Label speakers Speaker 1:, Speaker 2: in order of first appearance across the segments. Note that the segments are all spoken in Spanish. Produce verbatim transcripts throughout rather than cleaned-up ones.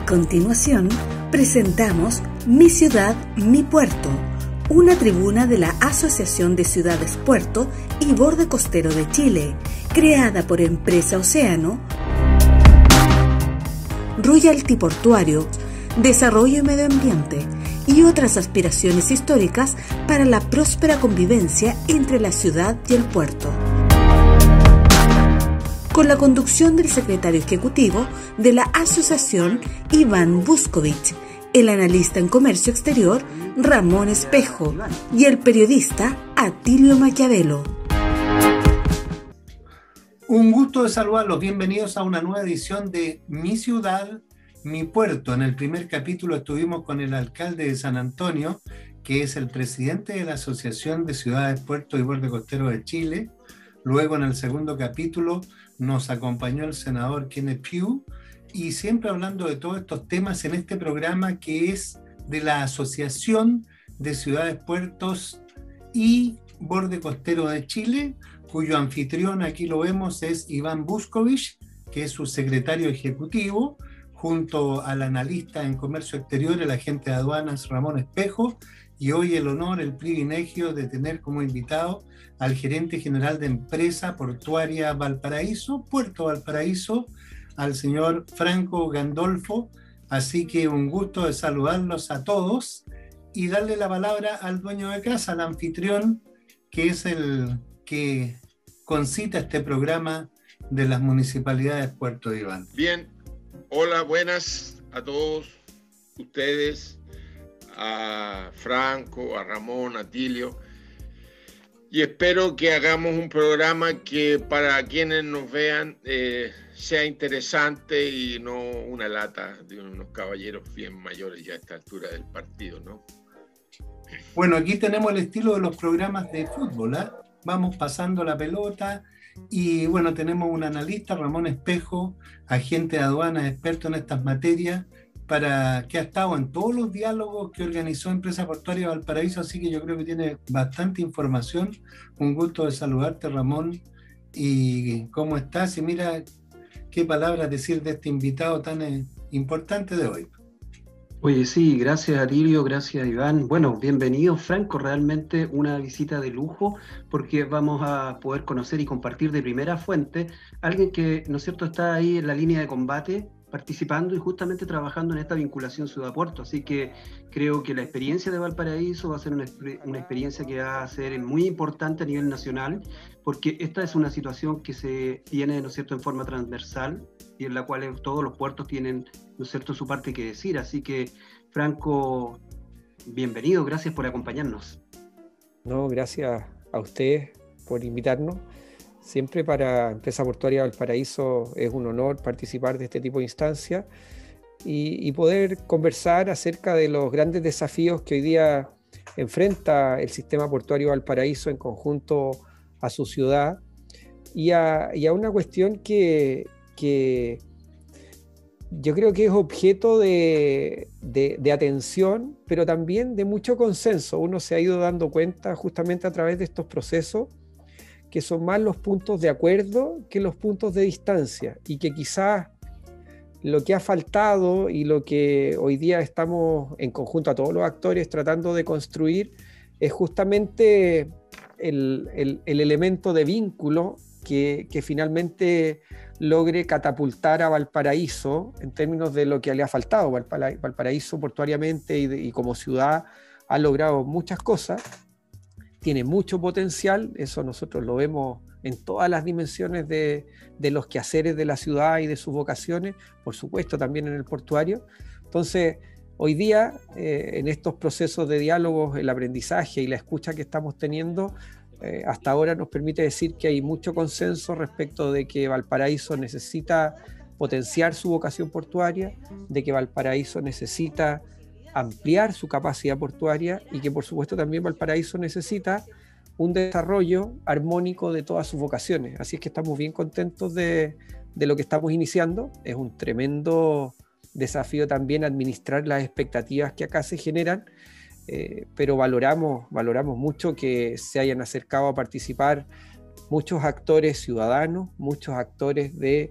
Speaker 1: continuación, presentamos Mi Ciudad, Mi Puerto, una tribuna de la Asociación de Ciudades Puerto y Borde Costero de Chile, creada por Empresa Océano, Royalty Portuario, Desarrollo y Medio Ambiente y otras aspiraciones históricas para la próspera convivencia entre la ciudad y el puerto. Con la conducción del secretario ejecutivo de la asociación, Iván Buscovich, el analista en comercio exterior, Ramón Espejo, y el periodista, Atilio Maquiavelo.
Speaker 2: Un gusto de saludarlos. Bienvenidos a una nueva edición de Mi Ciudad, Mi Puerto. En el primer capítulo estuvimos con el alcalde de San Antonio, que es el presidente de la Asociación de Ciudades, Puertos y Borde Costero de Chile. Luego, en el segundo capítulo, nos acompañó el senador Kenneth Pugh, y siempre hablando de todos estos temas en este programa que es de la Asociación de Ciudades, Puertos y Borde Costero de Chile, cuyo anfitrión, aquí lo vemos, es Iván Buscovich, que es su secretario ejecutivo, junto al analista en comercio exterior, el agente de aduanas Ramón Espejo, y hoy el honor, el privilegio de tener como invitado al gerente general de Empresa Portuaria Valparaíso, Puerto Valparaíso, al señor Franco Gandolfo. Así que un gusto de saludarlos a todos y darle la palabra al dueño de casa, al anfitrión, que es el que concita este programa de las municipalidades Puerto de Iván.
Speaker 3: Bien, hola, buenas a todos ustedes, a Franco, a Ramón, a Atilio, y espero que hagamos un programa que para quienes nos vean eh, sea interesante y no una lata de unos caballeros bien mayores ya a esta altura del partido, ¿no?
Speaker 2: Bueno, aquí tenemos el estilo de los programas de fútbol, ¿eh? Vamos pasando la pelota y bueno, tenemos un analista, Ramón Espejo, agente de aduanas, experto en estas materias, para que ha estado en todos los diálogos que organizó Empresa Portuaria Valparaíso, así que yo creo que tiene bastante información. Un gusto de saludarte, Ramón, y cómo estás, y mira qué palabras decir de este invitado tan eh, importante de hoy.
Speaker 4: Oye, sí, gracias Atilio, gracias Iván. Bueno, bienvenido Franco, realmente una visita de lujo porque vamos a poder conocer y compartir de primera fuente a alguien que, ¿no es cierto?, está ahí en la línea de combate, participando y justamente trabajando en esta vinculación ciudad-puerto. Así que creo que la experiencia de Valparaíso va a ser una, una experiencia que va a ser muy importante a nivel nacional, porque esta es una situación que se tiene, ¿no es cierto?, en forma transversal y en la cual todos los puertos tienen, ¿no es cierto?, su parte que decir. Así que, Franco, bienvenido, gracias por acompañarnos.
Speaker 5: No, gracias a ustedes por invitarnos. Siempre para Empresa Portuaria Valparaíso es un honor participar de este tipo de instancias y, y poder conversar acerca de los grandes desafíos que hoy día enfrenta el sistema portuario Valparaíso en conjunto a su ciudad y a, y a una cuestión que, que yo creo que es objeto de, de, de atención, pero también de mucho consenso. Uno se ha ido dando cuenta justamente a través de estos procesos que son más los puntos de acuerdo que los puntos de distancia, y que quizás lo que ha faltado y lo que hoy día estamos en conjunto a todos los actores tratando de construir es justamente el, el, el elemento de vínculo que, que finalmente logre catapultar a Valparaíso en términos de lo que le ha faltado. Valpara, Valparaíso portuariamente y, de, y como ciudad ha logrado muchas cosas, tiene mucho potencial, eso nosotros lo vemos en todas las dimensiones de, de los quehaceres de la ciudad y de sus vocaciones, por supuesto también en el portuario. Entonces, hoy día, eh, en estos procesos de diálogos, el aprendizaje y la escucha que estamos teniendo, eh, hasta ahora nos permite decir que hay mucho consenso respecto de que Valparaíso necesita potenciar su vocación portuaria, de que Valparaíso necesita ampliar su capacidad portuaria y que por supuesto también Valparaíso necesita un desarrollo armónico de todas sus vocaciones. Así es que estamos bien contentos de, de lo que estamos iniciando. Es un tremendo desafío también administrar las expectativas que acá se generan, eh, pero valoramos, valoramos mucho que se hayan acercado a participar muchos actores ciudadanos, muchos actores de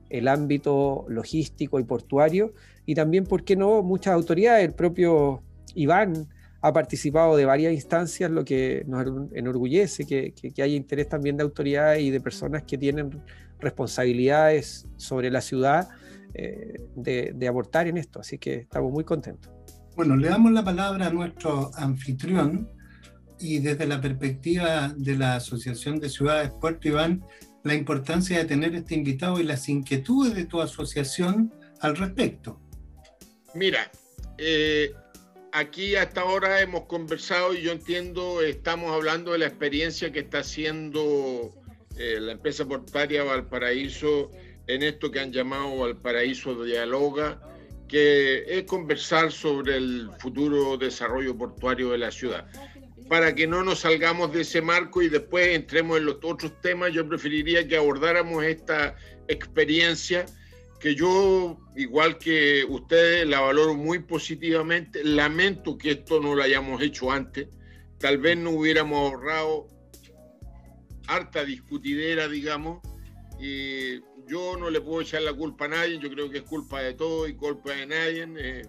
Speaker 5: el ámbito logístico y portuario, y también, ¿por qué no?, muchas autoridades. El propio Iván ha participado de varias instancias, lo que nos enorgullece, que, que, que haya interés también de autoridades y de personas que tienen responsabilidades sobre la ciudad eh, de, de aportar en esto, así que estamos muy contentos.
Speaker 2: Bueno, le damos la palabra a nuestro anfitrión, y desde la perspectiva de la Asociación de Ciudades Puerto, Iván, la importancia de tener este invitado y las inquietudes de tu asociación al respecto.
Speaker 3: Mira, eh, aquí hasta ahora hemos conversado y yo entiendo, estamos hablando de la experiencia que está haciendo eh, la empresa portuaria Valparaíso en esto que han llamado Valparaíso Dialoga, que es conversar sobre el futuro desarrollo portuario de la ciudad. Para que no nos salgamos de ese marco y después entremos en los otros temas, yo preferiría que abordáramos esta experiencia que yo, igual que ustedes, la valoro muy positivamente. Lamento que esto no lo hayamos hecho antes. Tal vez no hubiéramos ahorrado harta discutidera, digamos. Y yo no le puedo echar la culpa a nadie. Yo creo que es culpa de todos y culpa de nadie. Eh,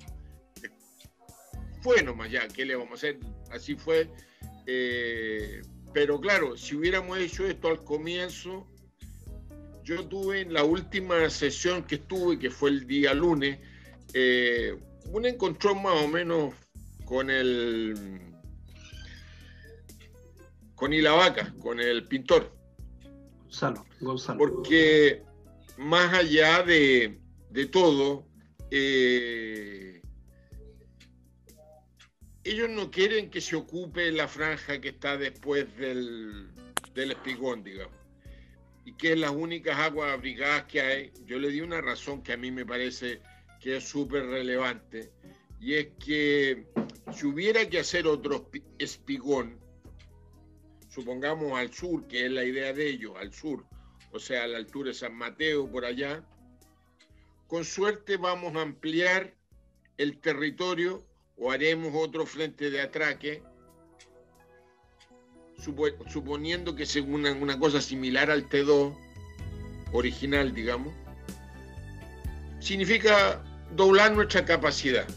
Speaker 3: fue nomás ya, ¿qué le vamos a hacer? Así fue. Eh, pero claro, si hubiéramos hecho esto al comienzo, yo tuve en la última sesión que estuve, que fue el día lunes, eh, un encontrón más o menos con el con Ilavaca, con el pintor.
Speaker 4: Gonzalo, Gonzalo.
Speaker 3: Porque más allá de, de todo, eh, ellos no quieren que se ocupe la franja que está después del, del espigón, digamos, y que es las únicas aguas abrigadas que hay. Yo le di una razón que a mí me parece que es súper relevante, y es que si hubiera que hacer otro espigón, supongamos al sur, que es la idea de ellos, al sur, o sea, a la altura de San Mateo, por allá, con suerte vamos a ampliar el territorio o haremos otro frente de atraque, suponiendo que sea una, una cosa similar al T dos original, digamos, significa doblar nuestra capacidad.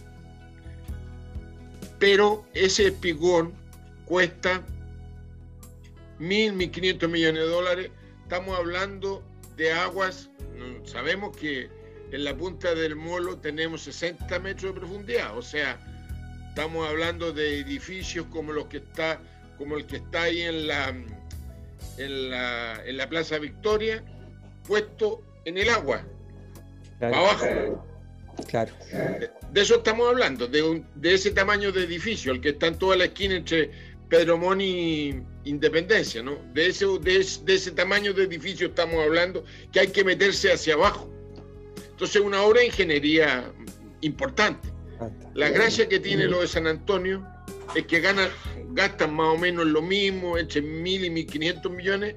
Speaker 3: Pero ese espigón cuesta mil, mil quinientos millones de dólares. Estamos hablando de aguas, sabemos que en la punta del Molo tenemos sesenta metros de profundidad, o sea, estamos hablando de edificios como los que está, como el que está ahí en la, en la, en la Plaza Victoria, puesto en el agua,
Speaker 5: claro,
Speaker 3: abajo.
Speaker 5: Claro.
Speaker 3: De, de eso estamos hablando, de, un, de ese tamaño de edificio, el que está en toda la esquina entre Pedromón y Independencia, ¿no? De ese, de, ese, de ese tamaño de edificio estamos hablando, que hay que meterse hacia abajo. Entonces, una obra de ingeniería importante. La gracia que tiene lo de San Antonio es que ganan, gastan más o menos lo mismo, entre mil y mil quinientos millones,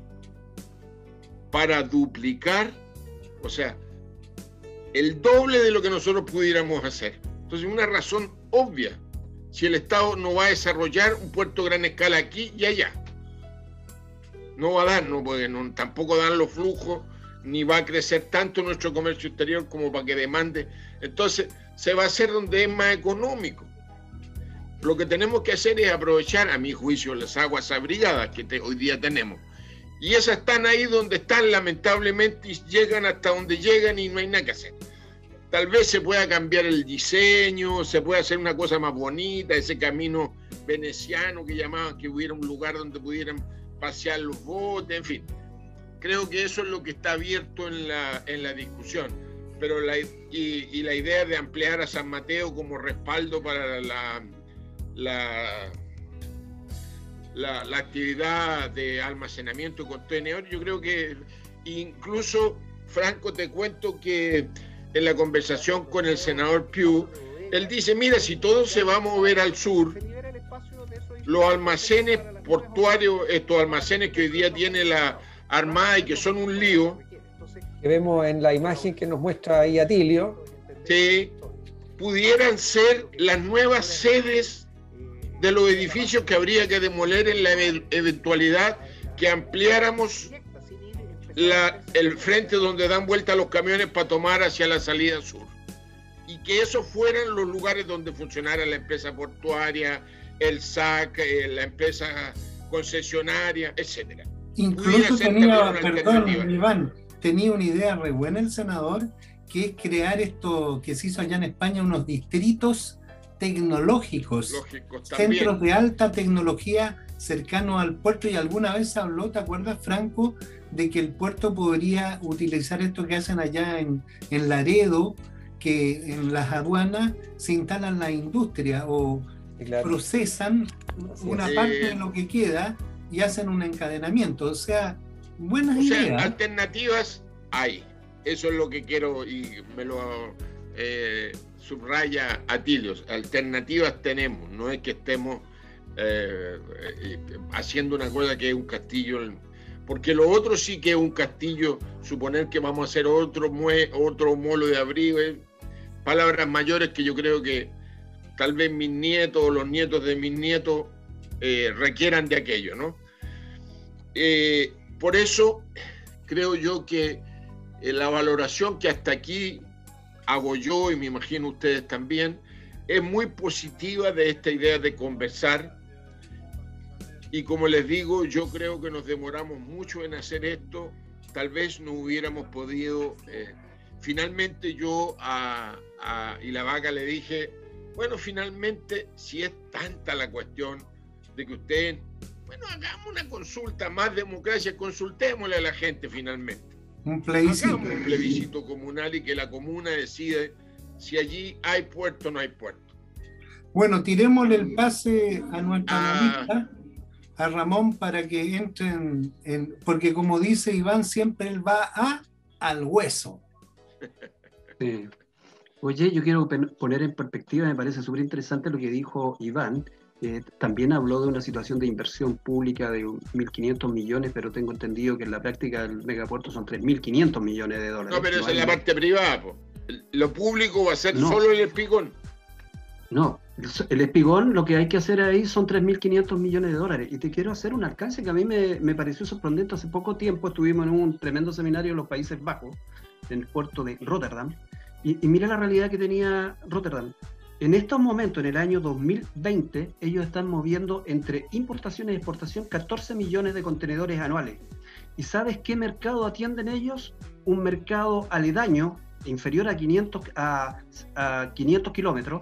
Speaker 3: para duplicar, o sea, el doble de lo que nosotros pudiéramos hacer. Entonces, una razón obvia, si el Estado no va a desarrollar un puerto de gran escala aquí y allá, no va a dar, no, porque no, tampoco dan los flujos, ni va a crecer tanto nuestro comercio exterior como para que demande. Entonces, se va a hacer donde es más económico. Lo que tenemos que hacer es aprovechar, a mi juicio, las aguas abrigadas que te, hoy día tenemos. Y esas están ahí donde están, lamentablemente, y llegan hasta donde llegan y no hay nada que hacer. Tal vez se pueda cambiar el diseño, se puede hacer una cosa más bonita, ese camino veneciano que llamaban, que hubiera un lugar donde pudieran pasear los botes, en fin. Creo que eso es lo que está abierto en la, en la discusión. Pero la, y, y la idea de ampliar a San Mateo como respaldo para la, la, la, la actividad de almacenamiento de contenedores, yo creo que incluso, Franco, te cuento que en la conversación con el senador Pugh, él dice, mira, si todo se va a mover al sur, los almacenes portuarios, estos almacenes que hoy día tiene la Armada y que son un lío,
Speaker 5: que vemos en la imagen que nos muestra ahí Atilio,
Speaker 3: sí, pudieran ser las nuevas sedes de los edificios que habría que demoler en la eventualidad que ampliáramos la, el frente donde dan vuelta los camiones para tomar hacia la salida sur. Y que esos fueran los lugares donde funcionara la empresa portuaria, el S A C, la empresa concesionaria, etcétera.
Speaker 2: Incluso tenía, perdón, Iván, tenía una idea re buena el senador, que es crear esto que se hizo allá en España, unos distritos tecnológicos, Lógicos, centros de alta tecnología cercanos al puerto, y alguna vez se habló, ¿te acuerdas, Franco?, de que el puerto podría utilizar esto que hacen allá en, en Laredo, que en las aduanas se instalan la industria o claro. procesan sí, una sí. parte de lo que queda y hacen un encadenamiento. O sea, buenas
Speaker 3: o
Speaker 2: ideas.
Speaker 3: Sea, alternativas hay. Eso es lo que quiero y me lo eh, subraya Atilio. Alternativas tenemos. No es que estemos eh, eh, haciendo una cosa que es un castillo. Porque lo otro sí que es un castillo. Suponer que vamos a hacer otro, mue, otro molo de abrigo. Eh, palabras mayores que yo creo que tal vez mis nietos o los nietos de mis nietos eh, requieran de aquello, ¿no? Eh, por eso creo yo que eh, la valoración que hasta aquí hago yo, y me imagino ustedes también, es muy positiva de esta idea de conversar. Y como les digo, yo creo que nos demoramos mucho en hacer esto. Tal vez no hubiéramos podido... Eh, finalmente yo a, a Ilavaca le dije, bueno, finalmente, si es tanta la cuestión de que ustedes, bueno, hagamos una consulta, más democracia, consultémosle a la gente finalmente.
Speaker 2: Un plebiscito.
Speaker 3: Hagamos un plebiscito comunal y que la comuna decide si allí hay puerto o no hay puerto.
Speaker 2: Bueno, tirémosle el pase a nuestra analista, ah, a Ramón, para que entren, en, porque como dice Iván, siempre él va a, al hueso.
Speaker 4: Sí. Oye, yo quiero poner en perspectiva, me parece súper interesante lo que dijo Iván. Eh, también habló de una situación de inversión pública de mil quinientos millones, pero tengo entendido que en la práctica el megapuerto son tres mil quinientos millones de dólares.
Speaker 3: No, pero esa es la parte privada, po. Lo público va a ser no. solo el espigón.
Speaker 4: No, el espigón lo que hay que hacer ahí son tres mil quinientos millones de dólares. Y te quiero hacer un alcance que a mí me, me pareció sorprendente. Hace poco tiempo estuvimos en un tremendo seminario en los Países Bajos, en el puerto de Rotterdam, y, y mira la realidad que tenía Rotterdam. En estos momentos, en el año dos mil veinte, ellos están moviendo entre importación y exportación catorce millones de contenedores anuales. ¿Y sabes qué mercado atienden ellos? Un mercado aledaño, inferior a quinientos, a, a quinientos kilómetros,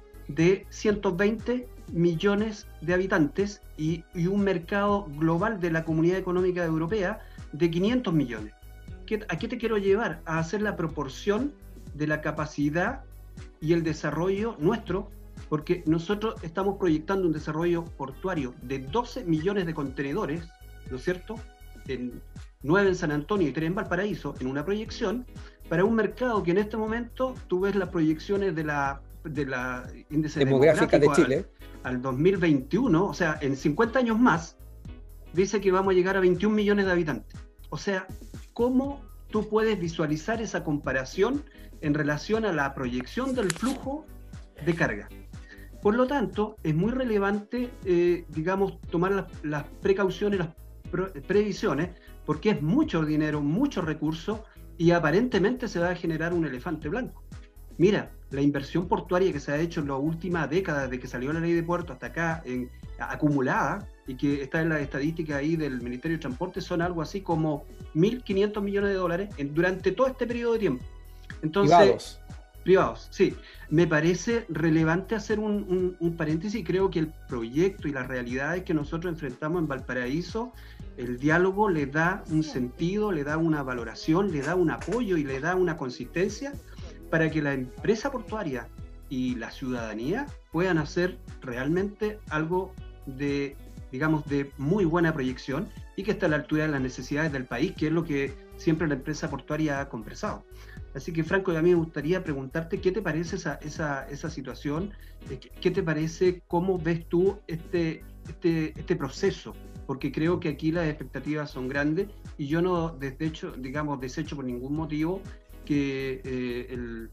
Speaker 4: de ciento veinte millones de habitantes y, y un mercado global de la Comunidad Económica Europea de quinientos millones. ¿Qué, ¿A qué te quiero llevar? A hacer la proporción de la capacidad y el desarrollo nuestro, porque nosotros estamos proyectando un desarrollo portuario de doce millones de contenedores, ¿no es cierto?, en nueve en San Antonio y tres en Valparaíso, en una proyección, para un mercado que en este momento, tú ves las proyecciones de la, de la índice
Speaker 5: demográfica de Chile
Speaker 4: al, al dos mil veintiuno, o sea, en cincuenta años más, dice que vamos a llegar a veintiún millones de habitantes. O sea, ¿cómo tú puedes visualizar esa comparación en relación a la proyección del flujo de carga? Por lo tanto, es muy relevante, eh, digamos, tomar las, las precauciones, las previsiones, porque es mucho dinero, muchos recursos, y aparentemente se va a generar un elefante blanco. Mira, la inversión portuaria que se ha hecho en la última década, desde que salió la ley de puertos hasta acá, en, acumulada, y que está en la estadística ahí del Ministerio de Transporte, son algo así como mil quinientos millones de dólares en, durante todo este periodo de tiempo. Entonces,
Speaker 5: privados.
Speaker 4: Privados, sí. Me parece relevante hacer un, un, un paréntesis, y creo que el proyecto y las realidades que nosotros enfrentamos en Valparaíso, el diálogo le da un sentido, le da una valoración, le da un apoyo y le da una consistencia para que la empresa portuaria y la ciudadanía puedan hacer realmente algo de, digamos, de muy buena proyección y que esté a la altura de las necesidades del país, que es lo que siempre la empresa portuaria ha conversado. Así que, Franco, a mí me gustaría preguntarte qué te parece esa, esa, esa situación, qué te parece, cómo ves tú este, este, este proceso, porque creo que aquí las expectativas son grandes y yo no desecho, digamos, desecho por ningún motivo que eh, el,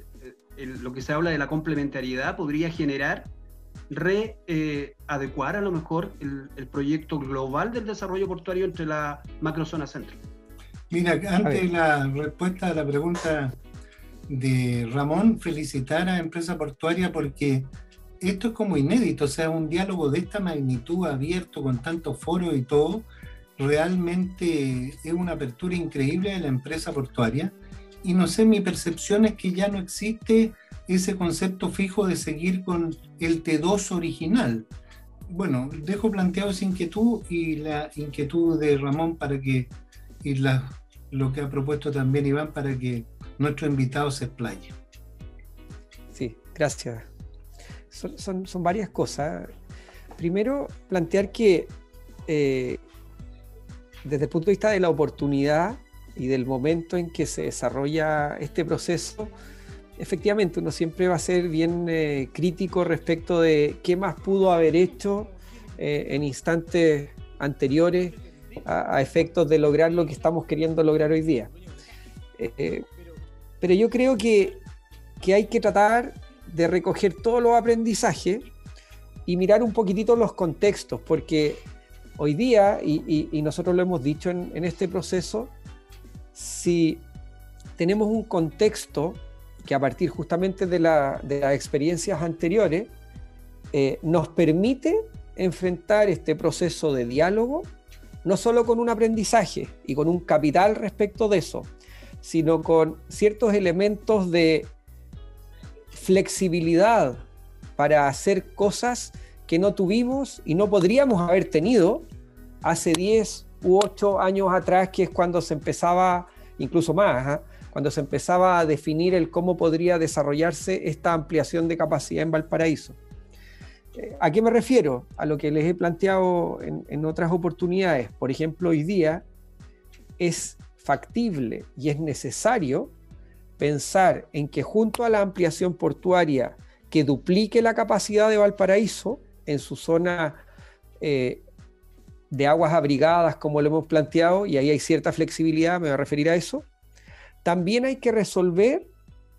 Speaker 4: el, lo que se habla de la complementariedad podría generar, readecuar eh, a lo mejor el, el proyecto global del desarrollo portuario entre la macrozona central.
Speaker 2: Mira, antes de la respuesta a la pregunta de Ramón, felicitar a Empresa Portuaria porque esto es como inédito, o sea, un diálogo de esta magnitud abierto con tantos foros y todo, realmente es una apertura increíble de la empresa portuaria. Y no sé, mi percepción es que ya no existe ese concepto fijo de seguir con el T dos original. Bueno, dejo planteado esa inquietud y la inquietud de Ramón para que, y la, lo que ha propuesto también Iván, para que nuestro invitado se explaye.
Speaker 5: Sí, gracias. Son, son, son varias cosas. Primero, plantear que eh, desde el punto de vista de la oportunidad y del momento en que se desarrolla este proceso, efectivamente uno siempre va a ser bien eh, crítico respecto de qué más pudo haber hecho eh, en instantes anteriores a, a efectos de lograr lo que estamos queriendo lograr hoy día. Eh, pero yo creo que, que hay que tratar de recoger todos los aprendizajes y mirar un poquitito los contextos, porque hoy día, y, y, y nosotros lo hemos dicho en, en este proceso, si tenemos un contexto que a partir justamente de, la, de las experiencias anteriores eh, nos permite enfrentar este proceso de diálogo, no solo con un aprendizaje y con un capital respecto de eso, sino con ciertos elementos de flexibilidad para hacer cosas que no tuvimos y no podríamos haber tenido hace diez u ocho años atrás, que es cuando se empezaba, incluso más, ¿eh? cuando se empezaba a definir el cómo podría desarrollarse esta ampliación de capacidad en Valparaíso. ¿A qué me refiero? A lo que les he planteado en, en otras oportunidades. Por ejemplo, hoy día es factible y es necesario pensar en que junto a la ampliación portuaria que duplique la capacidad de Valparaíso en su zona eh, de aguas abrigadas, como lo hemos planteado, y ahí hay cierta flexibilidad, me voy a referir a eso, también hay que resolver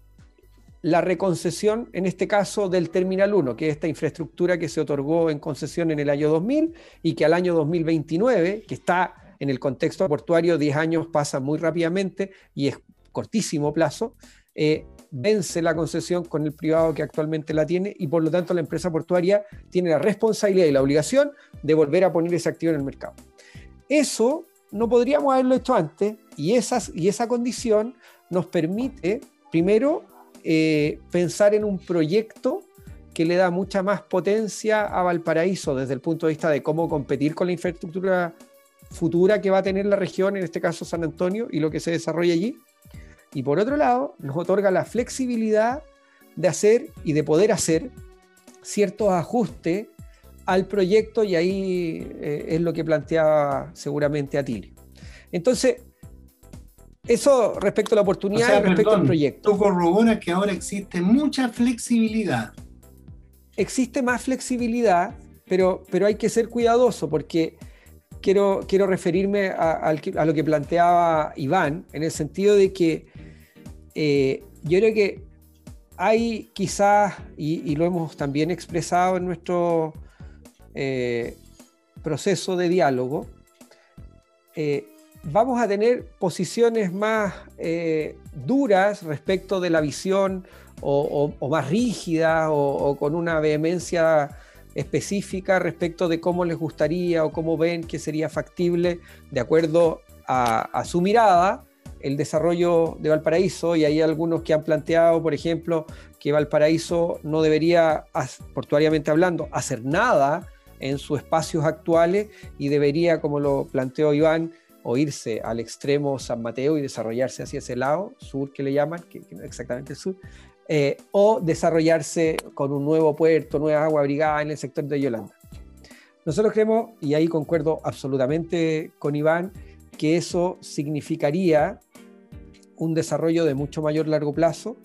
Speaker 5: la reconcesión, en este caso del Terminal uno, que es esta infraestructura que se otorgó en concesión en el año dos mil y que al año dos mil veintinueve, que está en el contexto portuario, diez años pasan muy rápidamente y es cortísimo plazo, eh, vence la concesión con el privado que actualmente la tiene y por lo tanto la empresa portuaria tiene la responsabilidad y la obligación de volver a poner ese activo en el mercado. Eso no podríamos haberlo hecho antes y, esas, y esa condición nos permite, primero, eh, pensar en un proyecto que le da mucha más potencia a Valparaíso desde el punto de vista de cómo competir con la infraestructura futura que va a tener la región, en este caso San Antonio, y lo que se desarrolla allí. Y por otro lado, nos otorga la flexibilidad de hacer y de poder hacer ciertos ajustes al proyecto, y ahí eh, es lo que planteaba seguramente Atilio. Entonces, eso respecto a la oportunidad, o sea, y respecto perdón, al proyecto.
Speaker 2: Tú corroboras que ahora existe mucha flexibilidad.
Speaker 5: Existe más flexibilidad, pero, pero hay que ser cuidadoso porque quiero, quiero referirme a, a, a lo que planteaba Iván, en el sentido de que eh, yo creo que hay quizás, y, y lo hemos también expresado en nuestro eh, proceso de diálogo, eh, vamos a tener posiciones más eh, duras respecto de la visión o, o, o más rígidas o, o con una vehemencia específica respecto de cómo les gustaría o cómo ven que sería factible de acuerdo a, a su mirada el desarrollo de Valparaíso, y hay algunos que han planteado, por ejemplo, que Valparaíso no debería, portuariamente hablando, hacer nada en sus espacios actuales y debería, como lo planteó Iván, o irse al extremo San Mateo y desarrollarse hacia ese lado, sur que le llaman, que, que no es exactamente el sur, eh, o desarrollarse con un nuevo puerto, nueva agua abrigada en el sector de Yolanda. Nosotros creemos, y ahí concuerdo absolutamente con Iván, que eso significaría un desarrollo de mucho mayor largo plazo,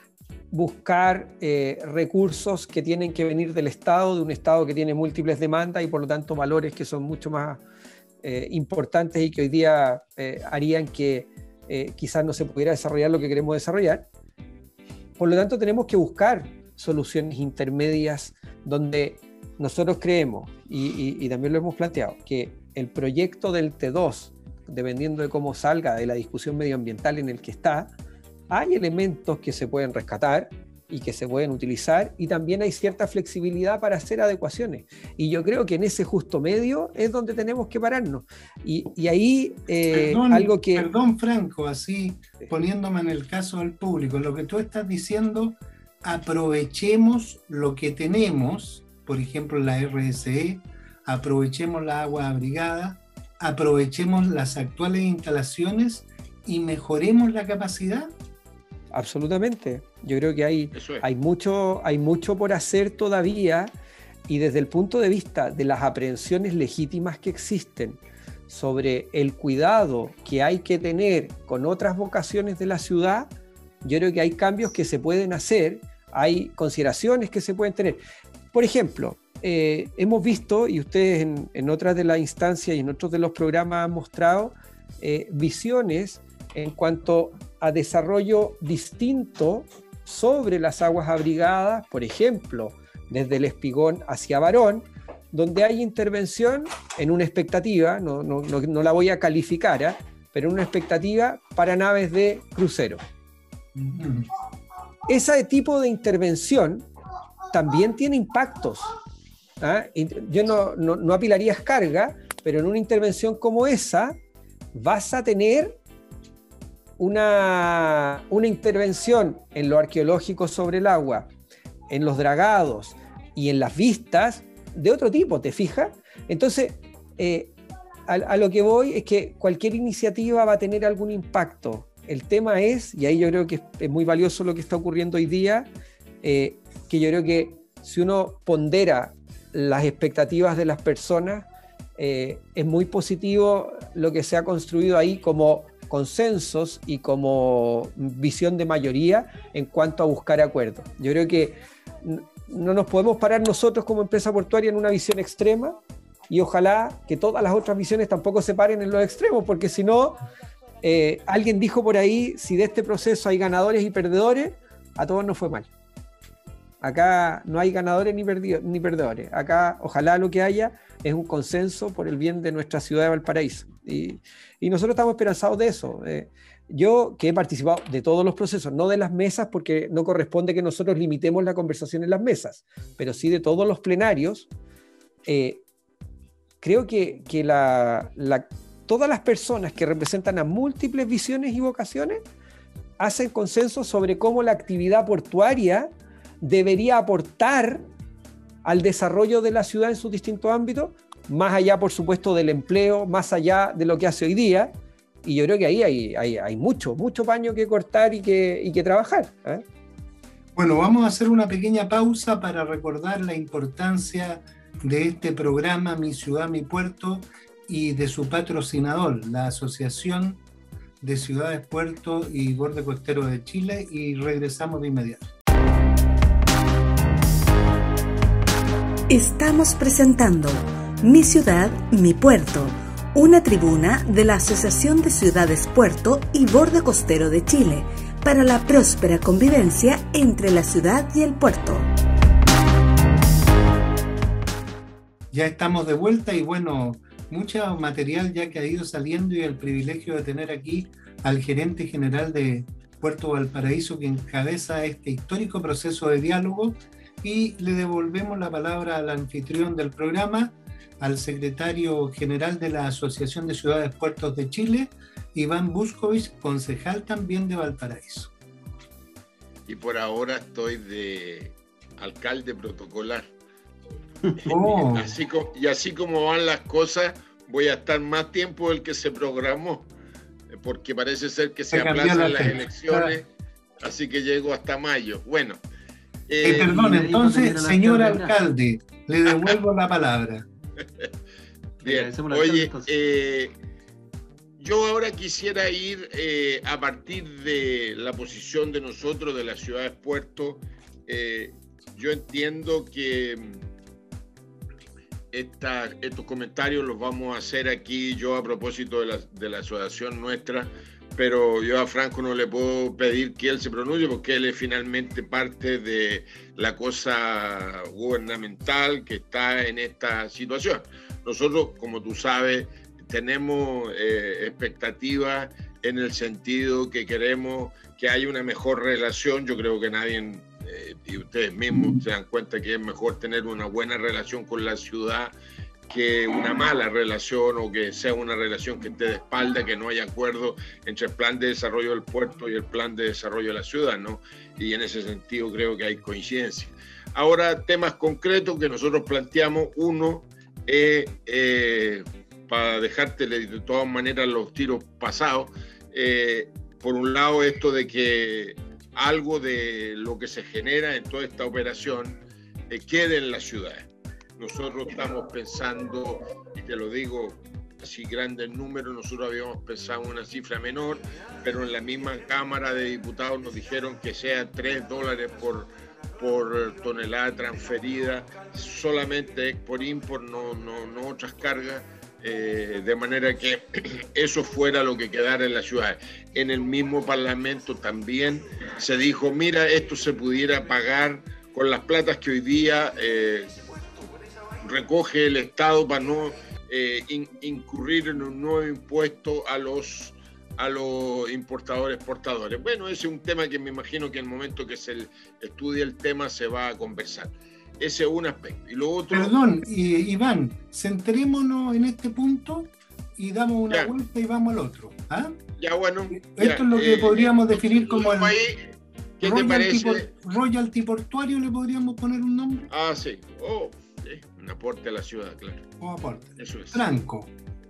Speaker 5: buscar eh, recursos que tienen que venir del Estado, de un Estado que tiene múltiples demandas y por lo tanto valores que son mucho más eh, importantes y que hoy día eh, harían que eh, quizás no se pudiera desarrollar lo que queremos desarrollar. Por lo tanto, tenemos que buscar soluciones intermedias donde nosotros creemos, y, y, y también lo hemos planteado, que el proyecto del T dos dependiendo de cómo salga de la discusión medioambiental en el que está, hay elementos que se pueden rescatar y que se pueden utilizar, y también hay cierta flexibilidad para hacer adecuaciones. Y yo creo que en ese justo medio es donde tenemos que pararnos. Y, y ahí eh,
Speaker 2: perdón,
Speaker 5: algo que...
Speaker 2: Perdón, Franco, así poniéndome en el caso del público, lo que tú estás diciendo, aprovechemos lo que tenemos, por ejemplo la R S E, aprovechemos la agua abrigada, aprovechemos las actuales instalaciones y mejoremos la capacidad.
Speaker 5: Absolutamente. Yo creo que hay, hay, mucho, hay mucho por hacer todavía, y desde el punto de vista de las aprehensiones legítimas que existen sobre el cuidado que hay que tener con otras vocaciones de la ciudad, yo creo que hay cambios que se pueden hacer, hay consideraciones que se pueden tener. Por ejemplo, eh, hemos visto, y ustedes en, en otras de las instancias y en otros de los programas han mostrado eh, visiones en cuanto a desarrollo distinto sobre las aguas abrigadas, por ejemplo, desde el Espigón hacia Barón, donde hay intervención en una expectativa, no, no, no, no la voy a calificar, ¿eh? pero en una expectativa para naves de crucero. Mm-hmm. Ese tipo de intervención también tiene impactos. ¿eh? Yo no, no, no apilaría carga, pero en una intervención como esa vas a tener Una, una intervención en lo arqueológico sobre el agua, en los dragados y en las vistas de otro tipo, ¿te fijas? Entonces, eh, a, a lo que voy es que cualquier iniciativa va a tener algún impacto. El tema es, y ahí yo creo que es, es muy valioso lo que está ocurriendo hoy día, eh, que yo creo que si uno pondera las expectativas de las personas, eh, es muy positivo lo que se ha construido ahí como consensos y como visión de mayoría en cuanto a buscar acuerdos. Yo creo que no nos podemos parar nosotros como empresa portuaria en una visión extrema, y ojalá que todas las otras visiones tampoco se paren en los extremos, porque si no, eh, alguien dijo por ahí, si de este proceso hay ganadores y perdedores, a todos nos fue mal. Acá no hay ganadores ni, perdido, ni perdedores. Acá ojalá lo que haya es un consenso por el bien de nuestra ciudad de Valparaíso. Y, y nosotros estamos esperanzados de eso. Eh, yo que he participado de todos los procesos, no de las mesas, porque no corresponde que nosotros limitemos la conversación en las mesas, pero sí de todos los plenarios, eh, creo que, que la, la, todas las personas que representan a múltiples visiones y vocaciones hacen consenso sobre cómo la actividad portuaria debería aportar al desarrollo de la ciudad en sus distintos ámbitos, más allá, por supuesto, del empleo, más allá de lo que hace hoy día. Y yo creo que ahí hay, hay, hay mucho, mucho paño que cortar y que, y que trabajar. ¿eh?
Speaker 2: Bueno, vamos a hacer una pequeña pausa para recordar la importancia de este programa Mi Ciudad, Mi Puerto, y de su patrocinador, la Asociación de Ciudades, Puertos y Borde Costero de Chile, y regresamos de inmediato.
Speaker 1: Estamos presentando Mi Ciudad, Mi Puerto, una tribuna de la Asociación de Ciudades, Puerto y Borde Costero de Chile para la próspera convivencia entre la ciudad y el puerto.
Speaker 2: Ya estamos de vuelta y bueno, mucho material ya que ha ido saliendo, y el privilegio de tener aquí al gerente general de Puerto Valparaíso, que encabeza este histórico proceso de diálogo. Y le devolvemos la palabra al anfitrión del programa, al secretario general de la Asociación de Ciudades Puertos de Chile, Iván Buscovich, concejal también de Valparaíso.
Speaker 3: Y por ahora estoy de alcalde protocolar.
Speaker 2: Oh.
Speaker 3: Así como, y así como van las cosas, voy a estar más tiempo del que se programó, porque parece ser que se, se aplazan la las fecha. elecciones, ah. así que llego hasta mayo. Bueno.
Speaker 2: Eh, eh, perdón, entonces, señor alcalde, le devuelvo la palabra.
Speaker 3: Bien, oye, eh, yo ahora quisiera ir eh, a partir de la posición de nosotros, de las ciudades puertos. Eh, yo entiendo que esta, estos comentarios los vamos a hacer aquí, yo a propósito de la, de la asociación nuestra, pero yo a Franco no le puedo pedir que él se pronuncie porque él es finalmente parte de la cosa gubernamental que está en esta situación. Nosotros, como tú sabes, tenemos eh, expectativas en el sentido que queremos que haya una mejor relación. Yo creo que nadie, eh, y ustedes mismos se dan cuenta que es mejor tener una buena relación con la ciudad que una mala relación, o que sea una relación que esté de espalda, que no haya acuerdo entre el plan de desarrollo del puerto y el plan de desarrollo de la ciudad, ¿no? Y en ese sentido creo que hay coincidencia. Ahora, temas concretos que nosotros planteamos. Uno, eh, eh, para dejarte de todas maneras los tiros pasados, eh, por un lado esto de que algo de lo que se genera en toda esta operación eh, quede en las ciudades. Nosotros estamos pensando, y te lo digo así grandes números, nosotros habíamos pensado en una cifra menor, pero en la misma Cámara de Diputados nos dijeron que sea tres dólares por, por tonelada transferida, solamente export-import, no, no, no otras cargas, eh, de manera que eso fuera lo que quedara en la ciudad. En el mismo Parlamento también se dijo, mira, esto se pudiera pagar con las platas que hoy día eh, recoge el Estado para no eh, in, incurrir en un nuevo impuesto a los, a los importadores exportadores. Bueno, ese es un tema que me imagino que en el momento que se estudie el tema se va a conversar. Ese es un aspecto. Y lo otro...
Speaker 2: Perdón, Iván, centrémonos en este punto y damos una ya. vuelta y vamos al otro. ¿Ah?
Speaker 3: Ya, bueno.
Speaker 2: Esto ya, es lo que eh, podríamos definir como el...
Speaker 3: ¿Qué te parece?
Speaker 2: Royalty portuario, ¿le podríamos poner un nombre?
Speaker 3: Ah, sí. Oh, sí. Un aporte a la ciudad, claro.
Speaker 2: Un aporte.
Speaker 3: Eso es.
Speaker 2: Franco.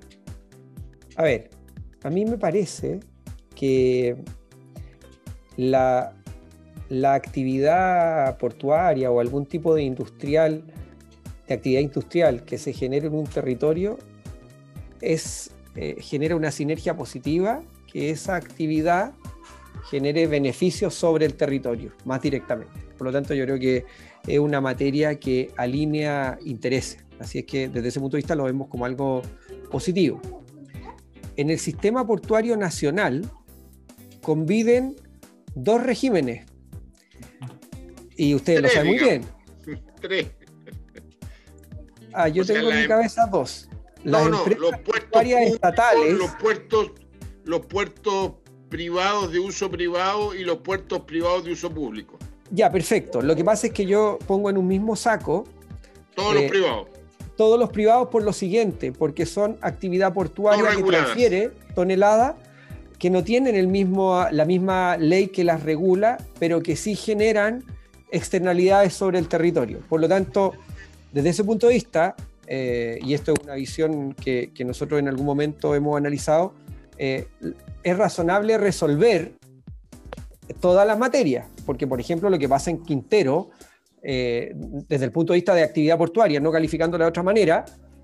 Speaker 5: A ver, a mí me parece que la, la actividad portuaria o algún tipo de industrial, de actividad industrial que se genere en un territorio es, eh, genera una sinergia positiva, que esa actividad genere beneficios sobre el territorio, más directamente. Por lo tanto, yo creo que es una materia que alinea intereses. Así es que desde ese punto de vista lo vemos como algo positivo. En el sistema portuario nacional conviven dos regímenes. Y ustedes Tres, lo saben digamos. muy bien.
Speaker 3: Tres.
Speaker 5: Ah, yo o tengo sea, en mi cabeza dos.
Speaker 3: Las no, no, empresas los puertos
Speaker 5: portuarias públicos, estatales.
Speaker 3: Los puertos, los puertos privados de uso privado y los puertos privados de uso público.
Speaker 5: Ya, perfecto. Lo que pasa es que yo pongo en un mismo saco
Speaker 3: todos eh, los privados.
Speaker 5: Todos los privados por lo siguiente, porque son actividad portuaria que transfiere toneladas que no tienen el mismo, la misma ley que las regula, pero que sí generan externalidades sobre el territorio. Por lo tanto, desde ese punto de vista, eh, y esto es una visión que, que nosotros en algún momento hemos analizado, eh, es razonable resolver todas las materias, porque por ejemplo lo que pasa en Quintero, eh, desde el punto de vista de actividad portuaria, no calificándola de otra manera,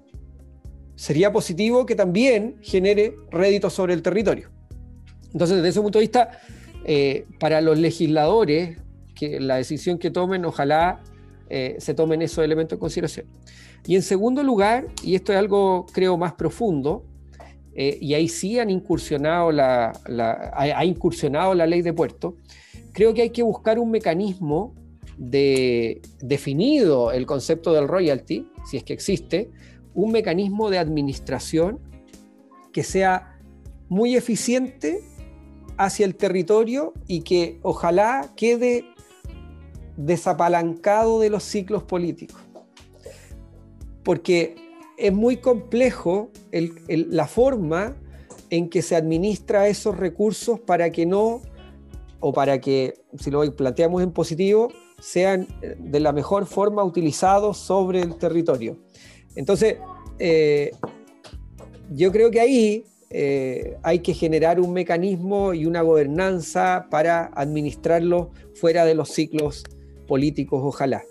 Speaker 5: sería positivo que también genere réditos sobre el territorio. Entonces, desde ese punto de vista, eh, para los legisladores, que la decisión que tomen, ojalá eh, se tomen esos elementos en consideración. Y en segundo lugar, y esto es algo creo más profundo, eh, y ahí sí han incursionado la, la, ha, ha incursionado la ley de puertos, creo que hay que buscar un mecanismo de, definido el concepto del royalty, si es que existe, un mecanismo de administración que sea muy eficiente hacia el territorio y que ojalá quede desapalancado de los ciclos políticos. Porque es muy complejo el, el, la forma en que se administra esos recursos para que no, o para que, si lo planteamos en positivo, sean de la mejor forma utilizados sobre el territorio. Entonces, eh, yo creo que ahí eh, hay que generar un mecanismo y una gobernanza para administrarlo fuera de los ciclos políticos, ojalá.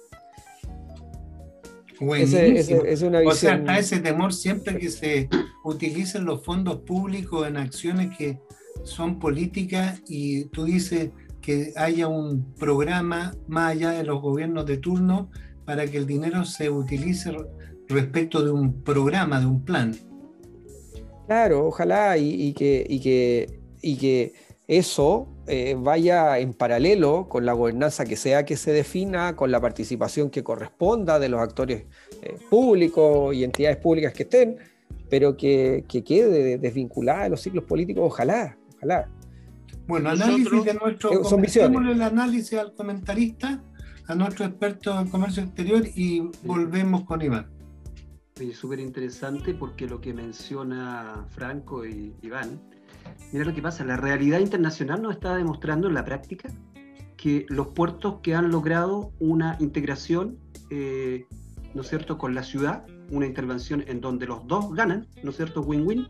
Speaker 2: Ese, ese, es una visión... O sea, está ese temor siempre que se utilicen los fondos públicos en acciones que son políticas, y tú dices que haya un programa más allá de los gobiernos de turno para que el dinero se utilice respecto de un programa, de un plan.
Speaker 5: Claro, ojalá y, y, que, y, que, y que eso eh, vaya en paralelo con la gobernanza que sea que se defina, con la participación que corresponda de los actores eh, públicos y entidades públicas que estén, pero que, que quede desvinculada de los ciclos políticos, ojalá, ojalá.
Speaker 2: Bueno, análisis Nosotros, de nuestro...
Speaker 5: Son visiones.
Speaker 2: El análisis al comentarista, a nuestro experto en comercio exterior y volvemos con Iván.
Speaker 4: Oye, súper interesante porque lo que menciona Franco y Iván, mira lo que pasa, la realidad internacional nos está demostrando en la práctica que los puertos que han logrado una integración, eh, ¿no es cierto?, con la ciudad, una intervención en donde los dos ganan, ¿no es cierto?, win-win,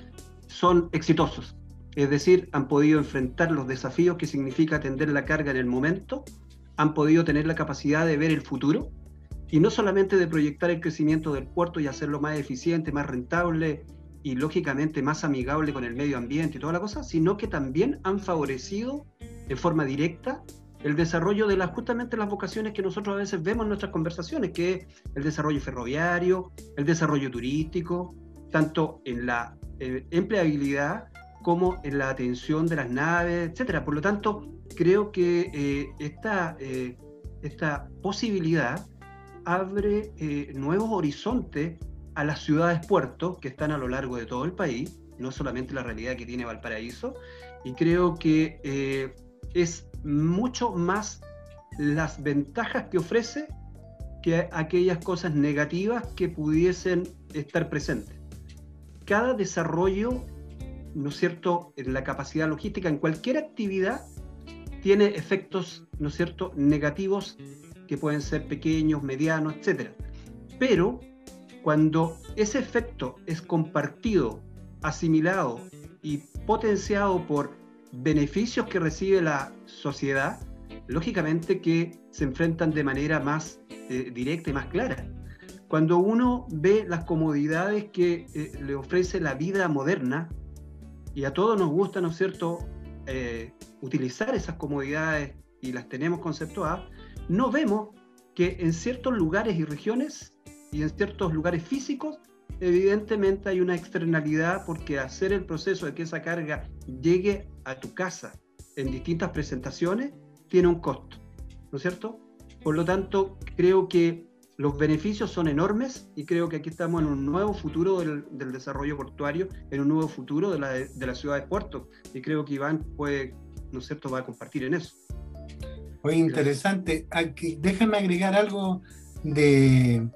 Speaker 4: son exitosos. Es decir, han podido enfrentar los desafíos que significa atender la carga en el momento, han podido tener la capacidad de ver el futuro, y no solamente de proyectar el crecimiento del puerto y hacerlo más eficiente, más rentable y lógicamente más amigable con el medio ambiente y toda la cosa, sino que también han favorecido de forma directa el desarrollo de las, justamente las vocaciones que nosotros a veces vemos en nuestras conversaciones, que es el desarrollo ferroviario, el desarrollo turístico, tanto en la eh, empleabilidad como en la atención de las naves, etcétera. Por lo tanto, creo que eh, esta, eh, esta posibilidad abre eh, nuevos horizontes a las ciudades-puertos que están a lo largo de todo el país, no solamente la realidad que tiene Valparaíso, y creo que eh, es mucho más las ventajas que ofrece que aquellas cosas negativas que pudiesen estar presentes. Cada desarrollo, ¿no es cierto?, en la capacidad logística, en cualquier actividad, tiene efectos, ¿no es cierto?, negativos que pueden ser pequeños, medianos, etcétera. Pero cuando ese efecto es compartido, asimilado y potenciado por beneficios que recibe la sociedad, lógicamente que se enfrentan de manera más eh, directa y más clara. Cuando uno ve las comodidades que eh, le ofrece la vida moderna, y a todos nos gusta, ¿no es cierto?, eh, utilizar esas comodidades y las tenemos conceptuadas, no vemos que en ciertos lugares y regiones y en ciertos lugares físicos evidentemente hay una externalidad, porque hacer el proceso de que esa carga llegue a tu casa en distintas presentaciones tiene un costo, ¿no es cierto? Por lo tanto, creo que los beneficios son enormes y creo que aquí estamos en un nuevo futuro del, del desarrollo portuario, en un nuevo futuro de la, de la ciudad de puertos, y creo que Iván puede, ¿no es cierto?, va a compartir en eso.
Speaker 2: Muy interesante. Aquí, déjame agregar algo de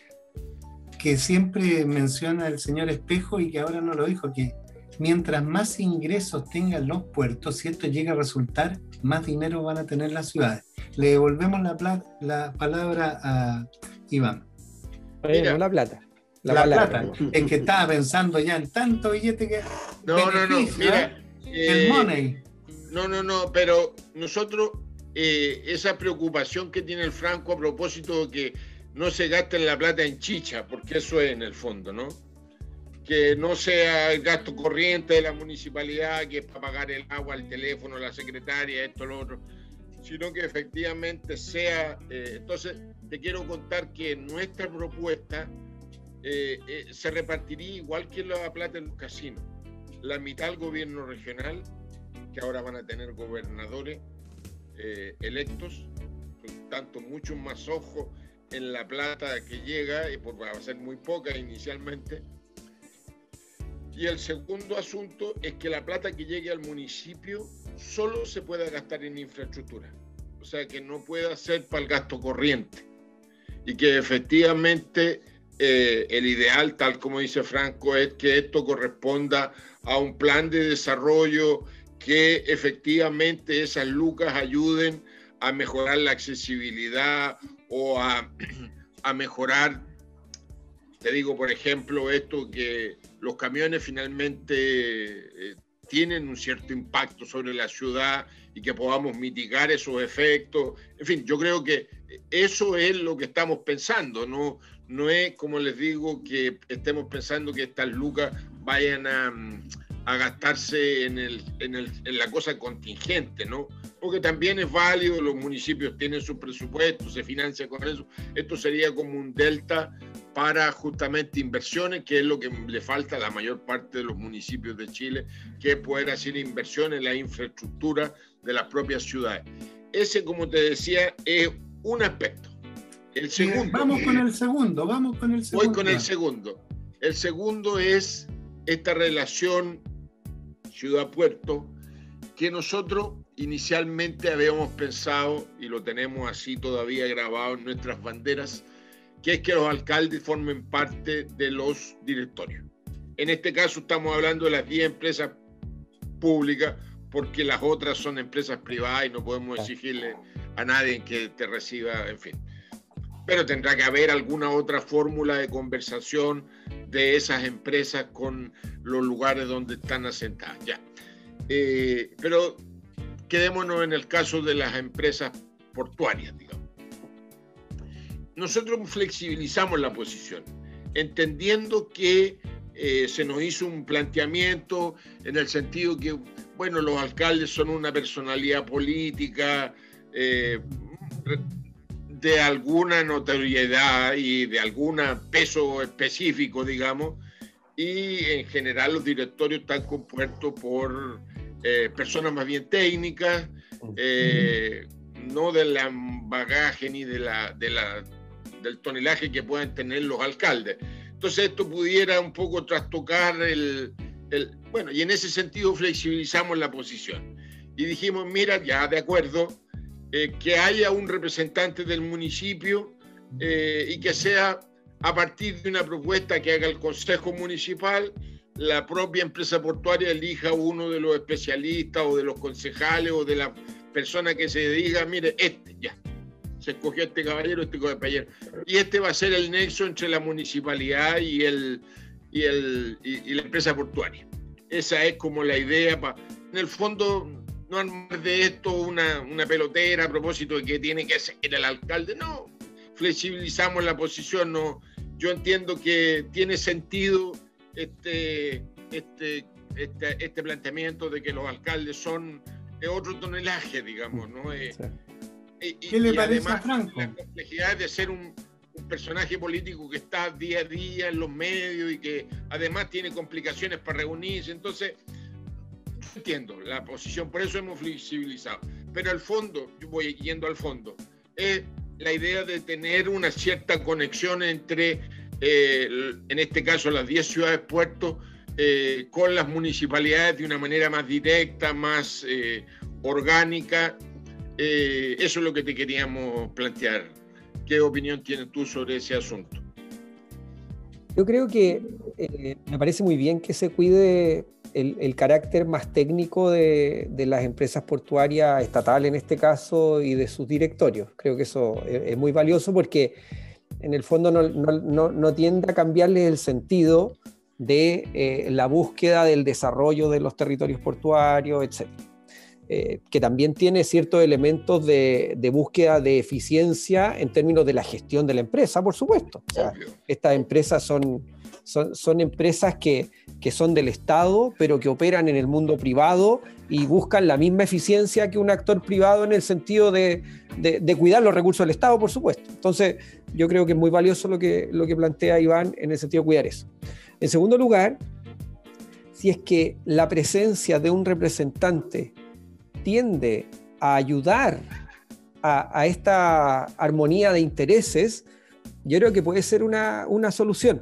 Speaker 2: que siempre menciona el señor Espejo y que ahora no lo dijo, que mientras más ingresos tengan los puertos, si esto llega a resultar, más dinero van a tener las ciudades. Le devolvemos la, plata, la palabra a Iván.
Speaker 5: Oye, no la plata.
Speaker 2: La, la plata. Es que estaba pensando ya en tanto billete que...
Speaker 3: No, no, no, mira.
Speaker 2: ¿eh? El money.
Speaker 3: No, no, no, pero nosotros, eh, esa preocupación que tiene el Franco a propósito de que no se gaste la plata en chicha, porque eso es en el fondo, ¿no? Que no sea el gasto corriente de la municipalidad, que es para pagar el agua, el teléfono, la secretaria, esto, lo otro, sino que efectivamente sea... Eh, entonces, te quiero contar que nuestra propuesta eh, eh, se repartiría igual que la plata en los casinos. La mitad al gobierno regional, que ahora van a tener gobernadores eh, electos, por tanto, muchos más ojos en la plata que llega, y pues va a ser muy poca inicialmente. Y el segundo asunto es que la plata que llegue al municipio solo se pueda gastar en infraestructura, o sea, que no pueda ser para el gasto corriente, y que efectivamente eh, el ideal, tal como dice Franco, es que esto corresponda a un plan de desarrollo, que efectivamente esas lucas ayuden a mejorar la accesibilidad o a, a mejorar, te digo, por ejemplo, esto, que los camiones finalmente eh, tienen un cierto impacto sobre la ciudad y que podamos mitigar esos efectos. En fin, yo creo que eso es lo que estamos pensando, no, no es, como les digo, que estemos pensando que estas lucas vayan a, a gastarse en, el, en, el, en la cosa contingente, ¿no? Porque también es válido, los municipios tienen sus presupuestos, se financia con eso. Esto sería como un delta para justamente inversiones, que es lo que le falta a la mayor parte de los municipios de Chile, que es poder hacer inversiones en la infraestructura de las propias ciudades. Ese, como te decía, es un aspecto. El segundo.
Speaker 2: Vamos con el segundo, vamos con el segundo.
Speaker 3: Voy con el segundo. El segundo es esta relación ciudad-puerto que nosotros inicialmente habíamos pensado, y lo tenemos así todavía grabado en nuestras banderas, que es que los alcaldes formen parte de los directorios. En este caso estamos hablando de las diez empresas públicas, porque las otras son empresas privadas y no podemos exigirle a nadie que te reciba, en fin. Pero tendrá que haber alguna otra fórmula de conversación de esas empresas con los lugares donde están asentadas. Ya. Eh, pero quedémonos en el caso de las empresas portuarias, digamos. Nosotros flexibilizamos la posición, entendiendo que eh, se nos hizo un planteamiento en el sentido que, bueno, los alcaldes son una personalidad política eh, de alguna notoriedad y de algún peso específico, digamos, y en general los directorios están compuestos por eh, personas más bien técnicas, eh, no del bagaje ni de la, de la, del tonelaje que puedan tener los alcaldes. Entonces esto pudiera un poco trastocar el, el... Bueno, y en ese sentido flexibilizamos la posición. Y dijimos, mira, ya de acuerdo, eh, que haya un representante del municipio eh, y que sea a partir de una propuesta que haga el Consejo Municipal, la propia empresa portuaria elija uno de los especialistas o de los concejales o de la persona que se diga, mire, este, ya, se escogió este caballero, este caballero, y este va a ser el nexo entre la municipalidad y, el, y, el, y, y la empresa portuaria. Esa es como la idea, pa, en el fondo, no armar de esto una, una pelotera a propósito de que tiene que ser el alcalde, no, flexibilizamos la posición, no, yo entiendo que tiene sentido este, este, este, este planteamiento de que los alcaldes son de otro tonelaje, digamos, ¿no? Eh,
Speaker 2: sí.
Speaker 3: y,
Speaker 2: ¿Qué le
Speaker 3: y
Speaker 2: parece
Speaker 3: además,
Speaker 2: a Franco?
Speaker 3: La complejidad de ser un, un personaje político que está día a día en los medios y que además tiene complicaciones para reunirse, entonces entiendo la posición, por eso hemos flexibilizado, pero al fondo, yo voy yendo al fondo, es la idea de tener una cierta conexión entre, eh, en este caso, las diez ciudades puertos, eh, con las municipalidades de una manera más directa, más eh, orgánica. Eh, eso es lo que te queríamos plantear. ¿Qué opinión tienes tú sobre ese asunto?
Speaker 5: Yo creo que eh, me parece muy bien que se cuide el, el carácter más técnico de, de las empresas portuarias estatales en este caso y de sus directorios. Creo que eso es, es muy valioso porque en el fondo no, no, no, no tiende a cambiarles el sentido de eh, la búsqueda del desarrollo de los territorios portuarios, etcétera. Eh, que también tiene ciertos elementos de, de búsqueda de eficiencia en términos de la gestión de la empresa, por supuesto. O sea, estas empresas son, son, son empresas que, que son del Estado, pero que operan en el mundo privado y buscan la misma eficiencia que un actor privado en el sentido de, de, de cuidar los recursos del Estado, por supuesto. Entonces, yo creo que es muy valioso lo que, lo que plantea Iván en el sentido de cuidar eso. En segundo lugar, si es que la presencia de un representante tiende a ayudar a, a esta armonía de intereses, yo creo que puede ser una, una solución.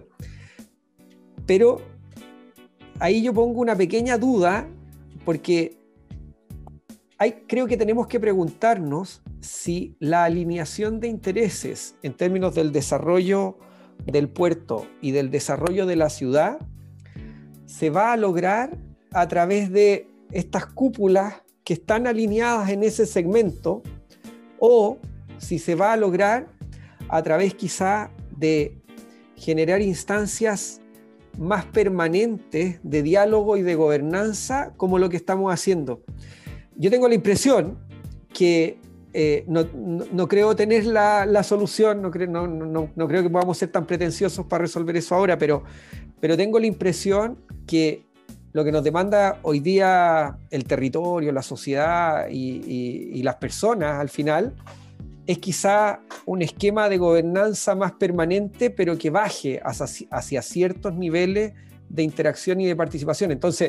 Speaker 5: Pero ahí yo pongo una pequeña duda, porque hay, creo que tenemos que preguntarnos si la alineación de intereses en términos del desarrollo del puerto y del desarrollo de la ciudad se va a lograr a través de estas cúpulas que están alineadas en ese segmento, o si se va a lograr a través quizá de generar instancias más permanentes de diálogo y de gobernanza como lo que estamos haciendo. Yo tengo la impresión que eh, no, no, no creo tener la, la solución, no creo, no, no, no creo que podamos ser tan pretenciosos para resolver eso ahora, pero, pero tengo la impresión que lo que nos demanda hoy día el territorio, la sociedad y, y, y las personas al final es quizá un esquema de gobernanza más permanente, pero que baje hacia, hacia ciertos niveles de interacción y de participación. Entonces,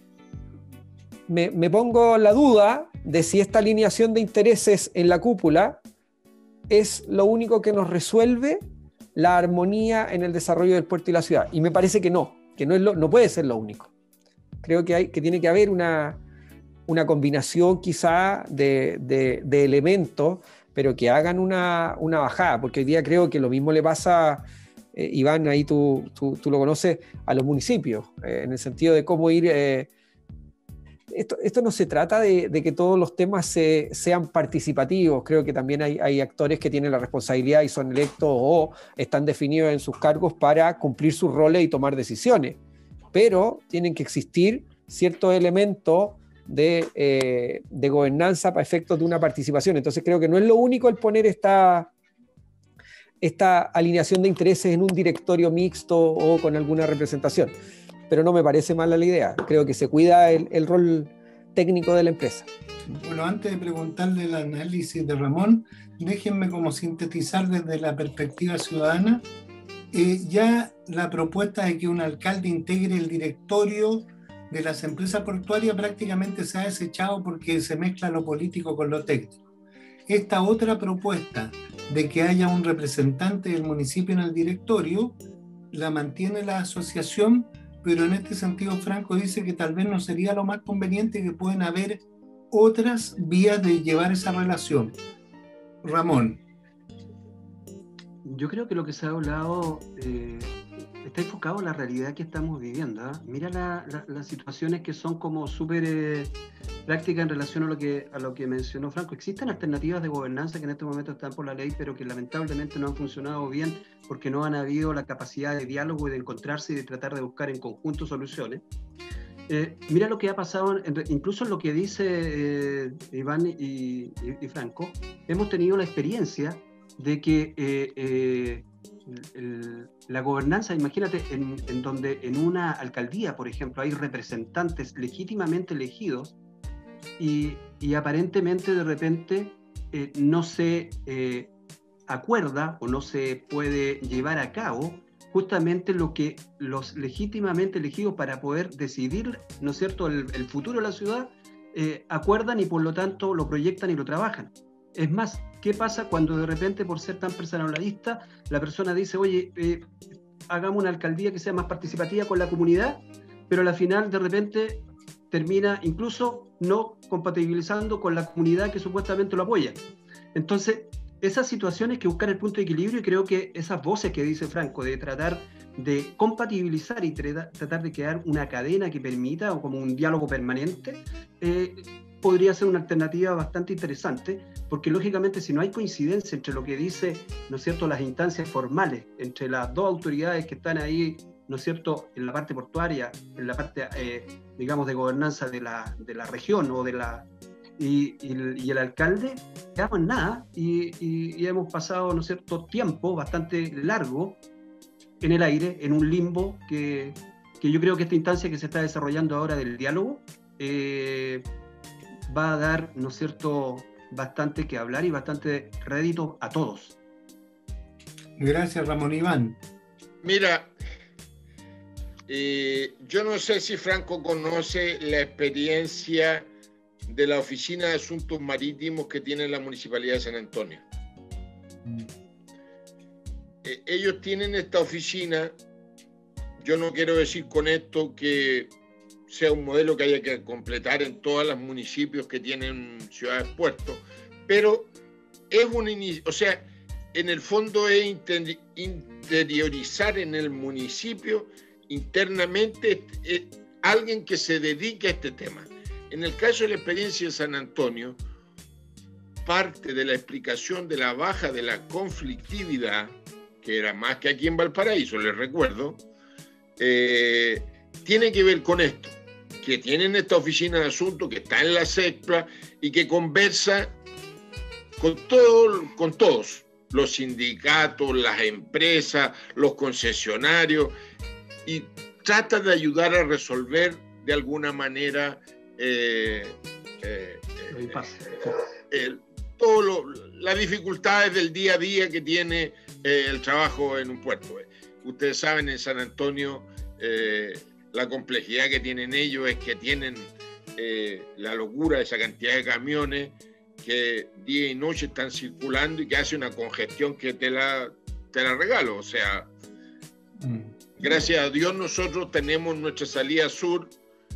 Speaker 5: me, me pongo la duda de si esta alineación de intereses en la cúpula es lo único que nos resuelve la armonía en el desarrollo del puerto y la ciudad. Y me parece que no, que no, es lo, no puede ser lo único. Creo que, hay, que tiene que haber una, una combinación quizá de, de, de elementos, pero que hagan una, una bajada, porque hoy día creo que lo mismo le pasa, eh, Iván, ahí tú, tú, tú lo conoces, a los municipios, eh, en el sentido de cómo ir... Eh, Esto, esto no se trata de, de que todos los temas se, sean participativos. Creo que también hay, hay actores que tienen la responsabilidad y son electos o están definidos en sus cargos para cumplir sus roles y tomar decisiones. Pero tienen que existir ciertos elementos de, eh, de gobernanza para efectos de una participación. Entonces creo que no es lo único el poner esta, esta alineación de intereses en un directorio mixto o con alguna representación. Pero no me parece mala la idea. Creo que se cuida el, el rol técnico de la empresa.
Speaker 2: Bueno, antes de preguntarle el análisis de Ramón, déjenme como sintetizar desde la perspectiva ciudadana. Eh, ya la propuesta de que un alcalde integre el directorio de las empresas portuarias prácticamente se ha desechado porque se mezcla lo político con lo técnico. Esta otra propuesta de que haya un representante del municipio en el directorio la mantiene la asociación, pero en este sentido Franco dice que tal vez no sería lo más conveniente, que pueden haber otras vías de llevar esa relación. Ramón.
Speaker 4: Yo creo que lo que se ha hablado eh, está enfocado en la realidad que estamos viviendo, ¿eh? Mira la, la, las situaciones que son como súper eh, prácticas en relación a lo, que, a lo que mencionó Franco. Existen alternativas de gobernanza que en este momento están por la ley, pero que lamentablemente no han funcionado bien porque no han habido la capacidad de diálogo y de encontrarse y de tratar de buscar en conjunto soluciones. Eh, mira lo que ha pasado, en, incluso en lo que dice eh, Iván y, y, y Franco, hemos tenido la experiencia de que eh, eh, el, la gobernanza, imagínate, en, en donde en una alcaldía, por ejemplo, hay representantes legítimamente elegidos y, y aparentemente de repente eh, no se eh, acuerda o no se puede llevar a cabo justamente lo que los legítimamente elegidos para poder decidir, ¿no es cierto?, el, el futuro de la ciudad, eh, acuerdan y por lo tanto lo proyectan y lo trabajan. Es más, ¿qué pasa cuando de repente, por ser tan personalista, la persona dice, oye, eh, hagamos una alcaldía que sea más participativa con la comunidad, pero a la final de repente termina incluso no compatibilizando con la comunidad que supuestamente lo apoya? Entonces, esas situaciones hay que buscar el punto de equilibrio, y creo que esas voces que dice Franco de tratar de compatibilizar y tratar de crear una cadena que permita, o como un diálogo permanente, eh, podría ser una alternativa bastante interesante, porque lógicamente si no hay coincidencia entre lo que dice, ¿no es cierto?, las instancias formales, entre las dos autoridades que están ahí, ¿no es cierto?, en la parte portuaria, en la parte, eh, digamos, de gobernanza de la, de la región o de la... Y, y, y el alcalde, quedamos en nada, y, y, y hemos pasado, ¿no es cierto?, tiempo bastante largo en el aire, en un limbo que, que yo creo que esta instancia que se está desarrollando ahora del diálogo eh, va a dar, ¿no es cierto?, bastante que hablar y bastante rédito a todos.
Speaker 2: Gracias, Ramón. Iván.
Speaker 3: Mira, eh, yo no sé si Franco conoce la experiencia de la Oficina de Asuntos Marítimos que tiene la Municipalidad de San Antonio. Mm. Eh, ellos tienen esta oficina. Yo no quiero decir con esto que sea un modelo que haya que completar en todos los municipios que tienen ciudades puertos, pero es un inicio, o sea, en el fondo es inter, interiorizar en el municipio internamente eh, alguien que se dedique a este tema. En el caso de la experiencia de San Antonio, parte de la explicación de la baja de la conflictividad, que era más que aquí en Valparaíso, les recuerdo, eh, tiene que ver con esto, que tienen esta oficina de asuntos que está en la SECPLA y que conversa con, todo, con todos, los sindicatos, las empresas, los concesionarios, y trata de ayudar a resolver de alguna manera eh, eh, eh, eh, todo las dificultades del día a día que tiene eh, el trabajo en un puerto. Ustedes saben, en San Antonio eh, la complejidad que tienen ellos es que tienen eh, la locura de esa cantidad de camiones que día y noche están circulando y que hace una congestión que te la, te la regalo. O sea, mm. gracias a Dios nosotros tenemos nuestra salida sur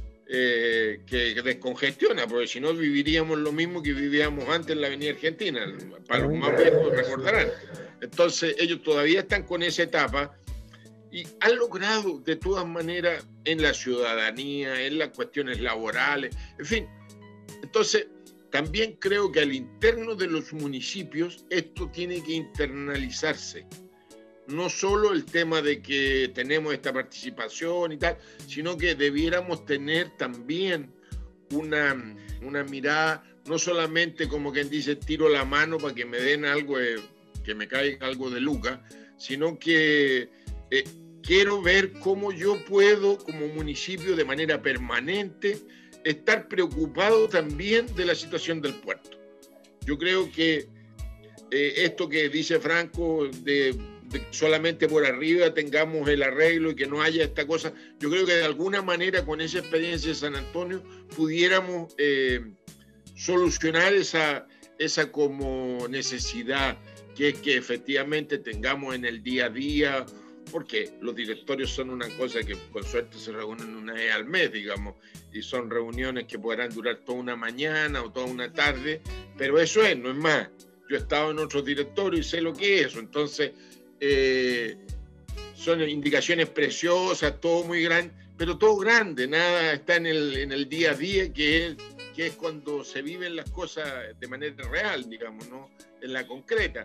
Speaker 3: eh, que, que descongestiona, porque si no viviríamos lo mismo que vivíamos antes en la Avenida Argentina, para los más viejos recordarán. Entonces ellos todavía están con esa etapa y han logrado de todas maneras en la ciudadanía, en las cuestiones laborales, en fin. Entonces también creo que al interno de los municipios esto tiene que internalizarse. No solo el tema de que tenemos esta participación y tal, sino que debiéramos tener también una, una mirada, no solamente como quien dice, tiro la mano para que me den algo, de, que me caiga algo de lucas, sino que eh, quiero ver cómo yo puedo, como municipio, de manera permanente, estar preocupado también de la situación del puerto. Yo creo que eh, esto que dice Franco de... de que solamente por arriba tengamos el arreglo y que no haya esta cosa, yo creo que de alguna manera con esa experiencia de San Antonio pudiéramos eh, solucionar esa, esa como necesidad que es que efectivamente tengamos en el día a día, porque los directorios son una cosa que con suerte se reúnen una vez al mes, digamos, y son reuniones que podrán durar toda una mañana o toda una tarde, pero eso es, no es más. Yo he estado en otros directorios y sé lo que es eso, entonces Eh, son indicaciones preciosas, todo muy grande, pero todo grande, nada está en el, en el día a día, que es, que es cuando se viven las cosas de manera real, digamos, ¿no? En la concreta.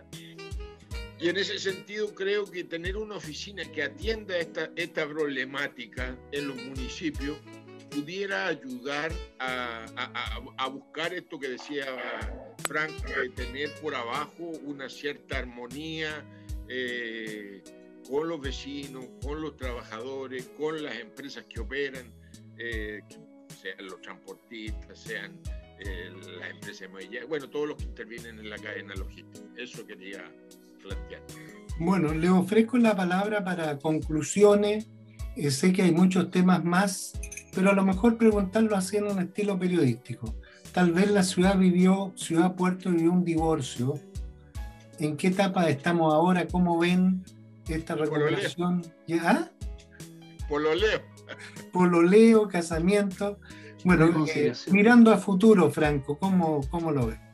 Speaker 3: Y en ese sentido creo que tener una oficina que atienda esta, esta problemática en los municipios pudiera ayudar a, a, a buscar esto que decía Franco, de tener por abajo una cierta armonía Eh, con los vecinos, con los trabajadores, con las empresas que operan, eh, sean los transportistas, sean eh, las empresas de movilidad, bueno, todos los que intervienen en la cadena logística. Eso quería plantear.
Speaker 2: Bueno, le ofrezco la palabra para conclusiones. Eh, sé que hay muchos temas más, pero a lo mejor preguntarlo así en un estilo periodístico. Tal vez la ciudad vivió, Ciudad Puerto vivió un divorcio. ¿En qué etapa estamos ahora? ¿Cómo ven esta recuperación? ¿Ah?
Speaker 3: Pololeo.
Speaker 2: Pololeo, casamiento. Bueno, eh, mirando a futuro, Franco, ¿cómo, cómo lo ves?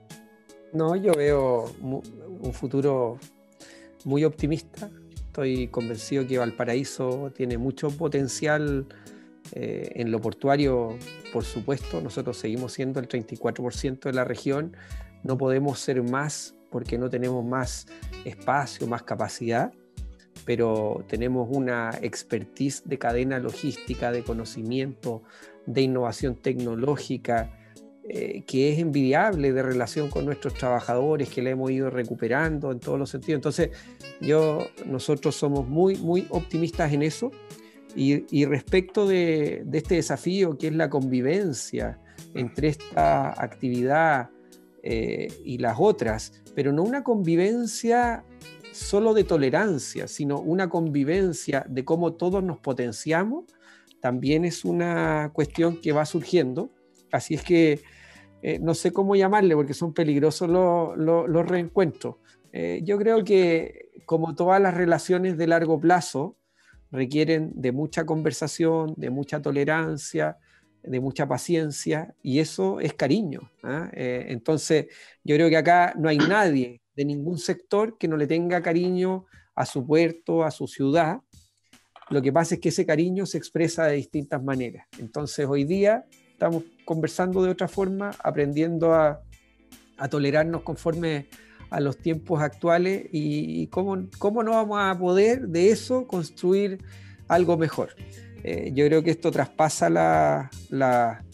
Speaker 5: No, yo veo un futuro muy optimista. Estoy convencido que Valparaíso tiene mucho potencial eh, en lo portuario, por supuesto. Nosotros seguimos siendo el treinta y cuatro por ciento de la región. No podemos ser más porque no tenemos más espacio, más capacidad, pero tenemos una expertise de cadena logística, de conocimiento, de innovación tecnológica, eh, que es envidiable, de relación con nuestros trabajadores, que la hemos ido recuperando en todos los sentidos. Entonces, yo, nosotros somos muy, muy optimistas en eso, y, y respecto de, de este desafío que es la convivencia entre esta actividad eh, y las otras, pero no una convivencia solo de tolerancia, sino una convivencia de cómo todos nos potenciamos, también es una cuestión que va surgiendo. Así es que eh, no sé cómo llamarle, porque son peligrosos los, los, los reencuentros. Eh, yo creo que, como todas las relaciones de largo plazo, requieren de mucha conversación, de mucha tolerancia, de mucha paciencia, y eso es cariño, ¿eh? Eh, entonces yo creo que acá no hay nadie de ningún sector que no le tenga cariño a su puerto, a su ciudad. Lo que pasa es que ese cariño se expresa de distintas maneras. Entonces hoy día estamos conversando de otra forma, aprendiendo a, a tolerarnos conforme a los tiempos actuales, y, y cómo, cómo no vamos a poder de eso construir algo mejor. Eh, yo creo que esto traspasa la, la,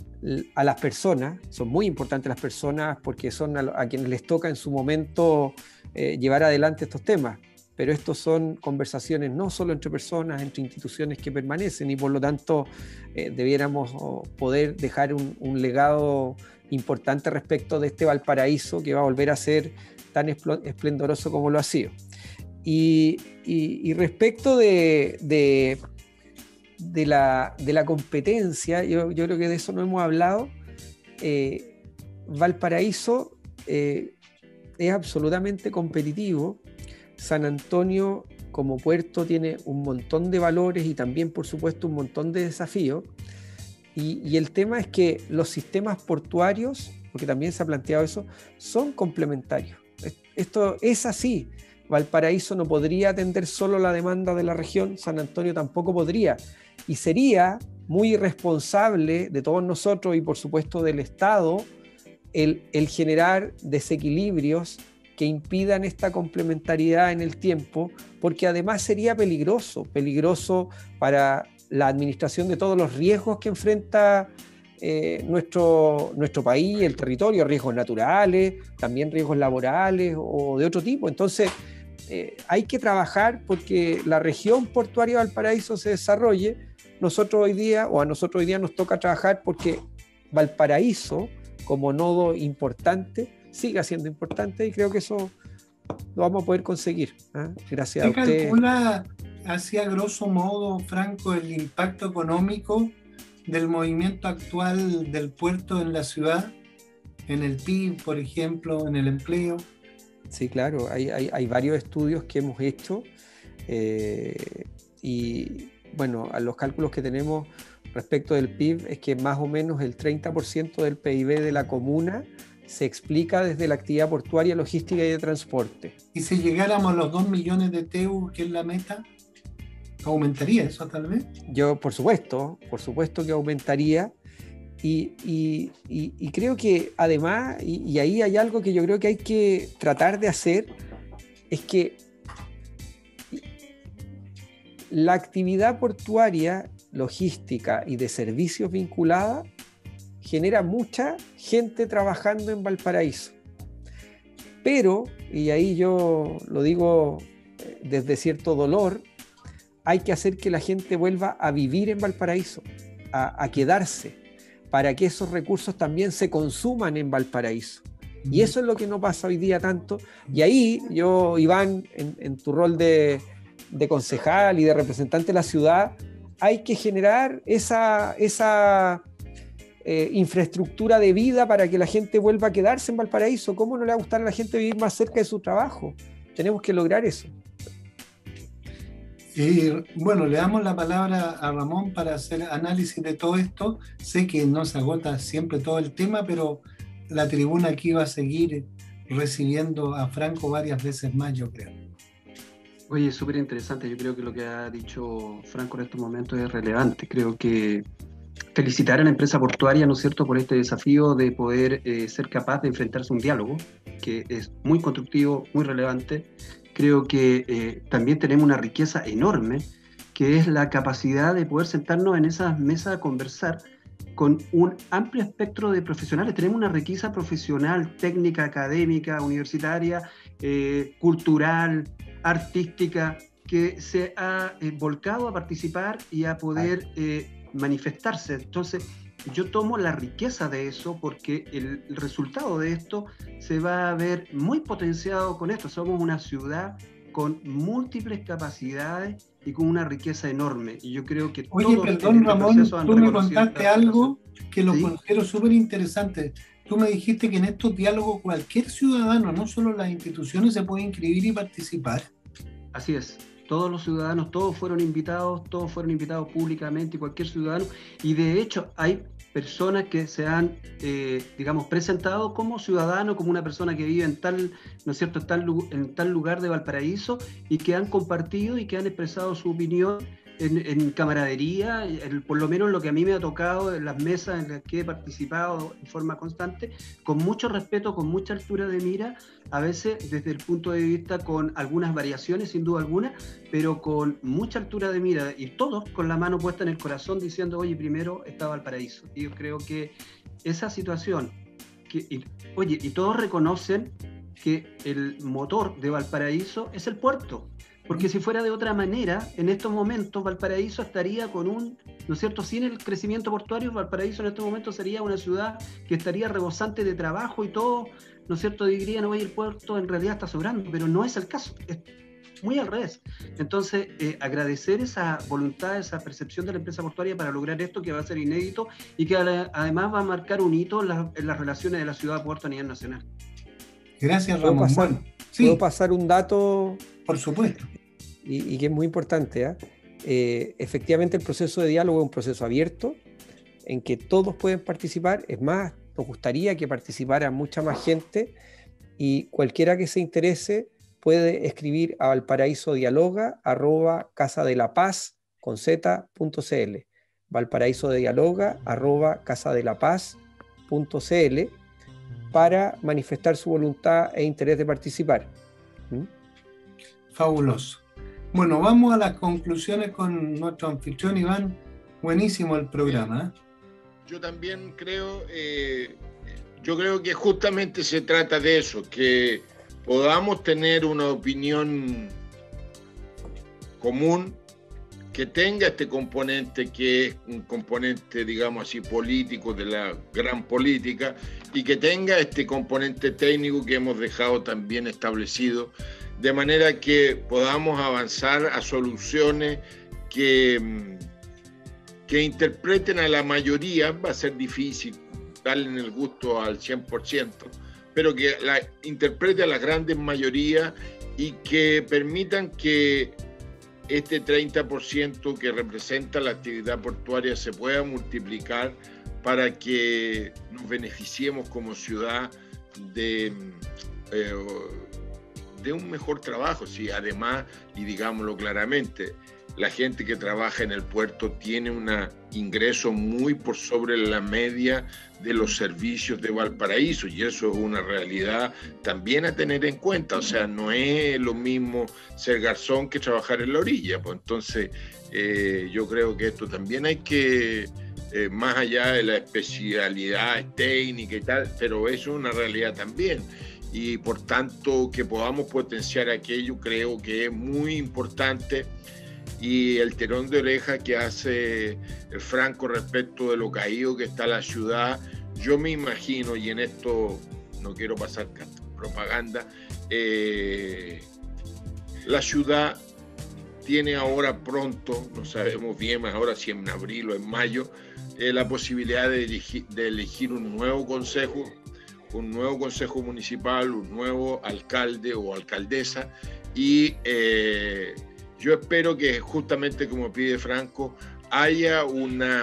Speaker 5: a las personas. Son muy importantes las personas porque son a, a quienes les toca en su momento eh, llevar adelante estos temas, pero estos son conversaciones no solo entre personas, entre instituciones que permanecen, y por lo tanto eh, debiéramos poder dejar un, un legado importante respecto de este Valparaíso, que va a volver a ser tan esplendoroso como lo ha sido. Y, y, y respecto de, de De la, de la competencia, yo, yo creo que de eso no hemos hablado. eh, Valparaíso eh, es absolutamente competitivo San Antonio como puerto tiene un montón de valores y también, por supuesto, un montón de desafíos. Y, y el tema es que los sistemas portuarios, porque también se ha planteado eso, son complementarios. Esto es así. Valparaíso no podría atender solo la demanda de la región, San Antonio tampoco podría. Y sería muy irresponsable de todos nosotros y por supuesto del Estado el, el generar desequilibrios que impidan esta complementariedad en el tiempo, porque además sería peligroso, peligroso para la administración de todos los riesgos que enfrenta eh, nuestro, nuestro país, el territorio, riesgos naturales, también riesgos laborales o de otro tipo. Entonces, eh, hay que trabajar porque la región portuaria de Valparaíso se desarrolle. Nosotros hoy día, o a nosotros hoy día nos toca trabajar porque Valparaíso, como nodo importante, siga siendo importante y creo que eso lo vamos a poder conseguir. ¿eh? Gracias a usted.
Speaker 2: ¿Se calcula hacia grosso modo, Franco, el impacto económico del movimiento actual del puerto en la ciudad, en el P I B, por ejemplo, en el empleo?
Speaker 5: Sí, claro, hay, hay, hay varios estudios que hemos hecho eh, y bueno, a los cálculos que tenemos respecto del P I B es que más o menos el treinta por ciento del P I B de la comuna se explica desde la actividad portuaria, logística y de transporte.
Speaker 2: ¿Y si llegáramos a los dos millones de T E U, que es la meta, aumentaría eso tal vez?
Speaker 5: Yo, por supuesto, por supuesto que aumentaría. Y, y, y, y creo que además, y, y ahí hay algo que yo creo que hay que tratar de hacer, es que la actividad portuaria, logística y de servicios vinculada genera mucha gente trabajando en Valparaíso. Pero, y ahí yo lo digo desde cierto dolor, hay que hacer que la gente vuelva a vivir en Valparaíso, a, a quedarse, para que esos recursos también se consuman en Valparaíso. Y eso es lo que no pasa hoy día tanto. Y ahí yo, Iván, en, en tu rol de, de concejal y de representante de la ciudad, hay que generar esa, esa eh, infraestructura de vida para que la gente vuelva a quedarse en Valparaíso. ¿Cómo no le va a gustar a la gente vivir más cerca de su trabajo? Tenemos que lograr eso.
Speaker 2: Y bueno, le damos la palabra a Ramón para hacer análisis de todo esto. Sé que no se agota siempre todo el tema, pero la tribuna aquí va a seguir recibiendo a Franco varias veces más, yo creo.
Speaker 4: Oye, súper interesante. Yo creo que lo que ha dicho Franco en estos momentos es relevante. Creo que felicitar a la empresa portuaria, ¿no es cierto?, por este desafío de poder eh, ser capaz de enfrentarse a un diálogo, que es muy constructivo, muy relevante. Creo que eh, también tenemos una riqueza enorme, que es la capacidad de poder sentarnos en esas mesas a conversar con un amplio espectro de profesionales. Tenemos una riqueza profesional, técnica, académica, universitaria, eh, cultural, artística, que se ha eh, volcado a participar y a poder eh, manifestarse. Entonces, yo tomo la riqueza de eso porque el, el resultado de esto se va a ver muy potenciado con esto. Somos una ciudad con múltiples capacidades y con una riqueza enorme. Y yo creo que
Speaker 2: Oye,
Speaker 4: todos
Speaker 2: perdón,
Speaker 4: en este
Speaker 2: Ramón,
Speaker 4: proceso han
Speaker 2: tú me
Speaker 4: reconocido
Speaker 2: contaste
Speaker 4: esta
Speaker 2: algo que lo
Speaker 4: ¿Sí?
Speaker 2: considero súper interesante. Tú me dijiste que en estos diálogos cualquier ciudadano, no solo las instituciones, se puede inscribir y participar.
Speaker 4: Así es. Todos los ciudadanos, todos fueron invitados, todos fueron invitados públicamente, cualquier ciudadano, y de hecho hay personas que se han, eh, digamos, presentado como ciudadano, como una persona que vive en tal, ¿no es cierto?, en tal, en tal lugar de Valparaíso, y que han compartido y que han expresado su opinión en, en camaradería, en, por lo menos lo que a mí me ha tocado en las mesas en las que he participado en forma constante, con mucho respeto, con mucha altura de mira, a veces desde el punto de vista con algunas variaciones, sin duda alguna, pero con mucha altura de mira, y todos con la mano puesta en el corazón diciendo, oye, primero está Valparaíso. Y yo creo que esa situación, que, y, oye, y todos reconocen que el motor de Valparaíso es el puerto, porque si fuera de otra manera, en estos momentos Valparaíso estaría con un, ¿no es cierto?, sin el crecimiento portuario, Valparaíso en estos momentos sería una ciudad que estaría rebosante de trabajo y todo, ¿no es cierto?, dirían, oye, el puerto en realidad está sobrando, pero no es el caso, es muy al revés. Entonces, eh, agradecer esa voluntad, esa percepción de la empresa portuaria para lograr esto que va a ser inédito y que además va a marcar un hito en, la, en las relaciones de la ciudad-puerto a nivel nacional.
Speaker 2: Gracias, Ramón. Bueno, Sí.
Speaker 5: ¿Puedo pasar un dato?
Speaker 2: Por supuesto.
Speaker 5: Y, y que es muy importante, ¿eh? Eh, efectivamente el proceso de diálogo es un proceso abierto en que todos pueden participar. Es más, nos gustaría que participara mucha más gente, y cualquiera que se interese puede escribir a valparaísodialoga arroba casadelapaz con z.cl, valparaísodialoga arroba casadelapaz.cl, para manifestar su voluntad e interés de participar. ¿Mm?
Speaker 2: Fabuloso. Bueno, vamos a las conclusiones con nuestro anfitrión Iván. Buenísimo el programa, ¿eh?
Speaker 3: Yo también creo, eh, yo creo que justamente se trata de eso, que podamos tener una opinión común, que tenga este componente que es un componente, digamos así, político de la gran política, y que tenga este componente técnico que hemos dejado también establecido, de manera que podamos avanzar a soluciones que, que interpreten a la mayoría. Va a ser difícil darle el gusto al cien por ciento, pero que la interprete a la grandes mayorías y que permitan que este treinta por ciento que representa la actividad portuaria se pueda multiplicar para que nos beneficiemos como ciudad de, eh, de un mejor trabajo. Sí, además, y digámoslo claramente, la gente que trabaja en el puerto tiene un ingreso muy por sobre la media de los servicios de Valparaíso, y eso es una realidad también a tener en cuenta. O sea, no es lo mismo ser garzón que trabajar en la orilla. Pues entonces, eh, yo creo que esto también hay que, eh, más allá de la especialidad técnica y tal, pero eso es una realidad también. Y por tanto, que podamos potenciar aquello, creo que es muy importante. Y el tirón de oreja que hace el Franco respecto de lo caído que está la ciudad, yo me imagino, y en esto no quiero pasar propaganda, eh, la ciudad tiene ahora pronto, no sabemos bien ahora si en abril o en mayo, eh, la posibilidad de elegir, de elegir un nuevo consejo, un nuevo consejo municipal, un nuevo alcalde o alcaldesa, y eh, yo espero que justamente como pide Franco, haya una,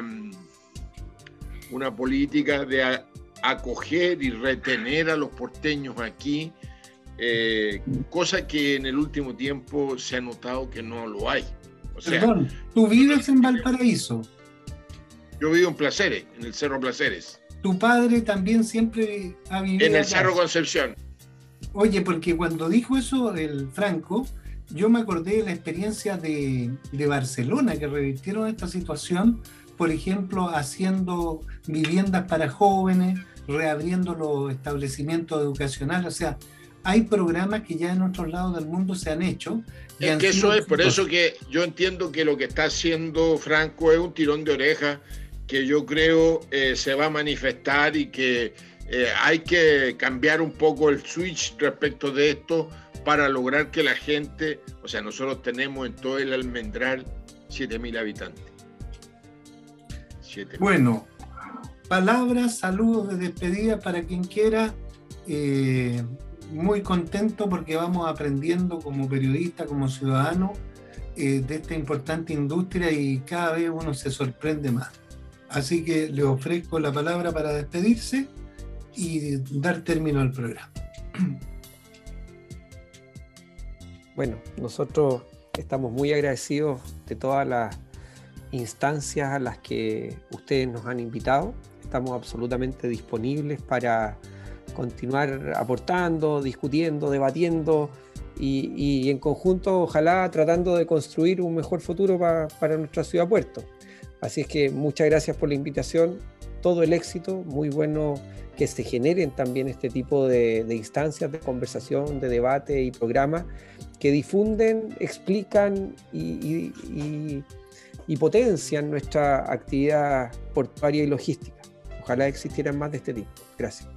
Speaker 3: una política de acoger y retener a los porteños aquí, eh, cosa que en el último tiempo se ha notado que no lo hay. O sea,
Speaker 2: perdón, ¿tú vives en Valparaíso?
Speaker 3: Yo vivo en Placeres, en el Cerro Placeres.
Speaker 2: ¿Tu padre también siempre ha vivido
Speaker 3: en el
Speaker 2: acá?
Speaker 3: Cerro Concepción?
Speaker 2: Oye, porque cuando dijo eso el Franco, yo me acordé de la experiencia de, de Barcelona, que revirtieron esta situación, por ejemplo, haciendo viviendas para jóvenes, reabriendo los establecimientos educacionales. O sea, hay programas que ya en otros lados del mundo se han hecho.
Speaker 3: Es que eso es, por eso que yo entiendo que lo que está haciendo Franco es un tirón de oreja que yo creo eh, se va a manifestar, y que eh, hay que cambiar un poco el switch respecto de esto, para lograr que la gente, o sea, nosotros tenemos en todo el Almendral siete mil habitantes. siete mil.
Speaker 2: Bueno, palabras, saludos de despedida para quien quiera. Eh, muy contento porque vamos aprendiendo como periodista, como ciudadano, eh, de esta importante industria, y cada vez uno se sorprende más. Así que le ofrezco la palabra para despedirse y dar término al programa.
Speaker 5: Bueno, nosotros estamos muy agradecidos de todas las instancias a las que ustedes nos han invitado. Estamos absolutamente disponibles para continuar aportando, discutiendo, debatiendo y, y en conjunto, ojalá, tratando de construir un mejor futuro pa, para nuestra ciudad puerto. Así es que muchas gracias por la invitación, todo el éxito, muy bueno que se generen también este tipo de, de instancias de conversación, de debate y programas que difunden, explican y, y, y, y potencian nuestra actividad portuaria y logística. Ojalá existieran más de este tipo. Gracias.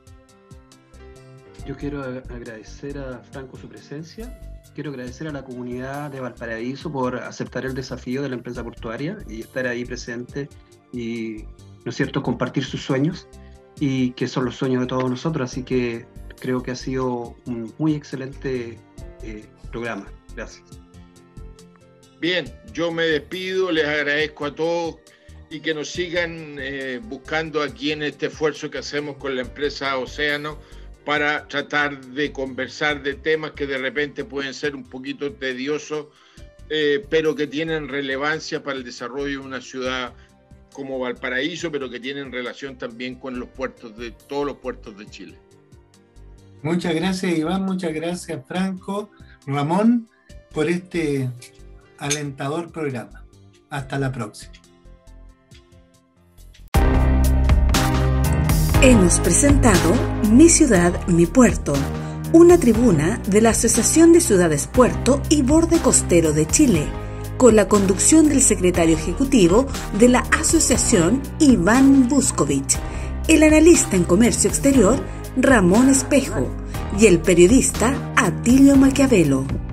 Speaker 4: Yo quiero agradecer a Franco su presencia. Quiero agradecer a la comunidad de Valparaíso por aceptar el desafío de la empresa portuaria y estar ahí presente y, ¿no es cierto?, compartir sus sueños, y que son los sueños de todos nosotros. Así que creo que ha sido un muy excelente eh, programa. Gracias.
Speaker 3: Bien, yo me despido, les agradezco a todos y que nos sigan eh, buscando aquí en este esfuerzo que hacemos con la empresa Océano para tratar de conversar de temas que de repente pueden ser un poquito tediosos, eh, pero que tienen relevancia para el desarrollo de una ciudad como Valparaíso, pero que tienen relación también con los puertos de todos los puertos de Chile.
Speaker 2: Muchas gracias, Iván, muchas gracias, Franco, Ramón, por este alentador programa. Hasta la próxima.
Speaker 1: Hemos presentado Mi Ciudad, Mi Puerto, una tribuna de la Asociación de Ciudades Puerto y Borde Costero de Chile, con la conducción del secretario ejecutivo de la asociación, Iván Buscovich, el analista en comercio exterior, Ramón Espejo, y el periodista Atilio Maquiavelo.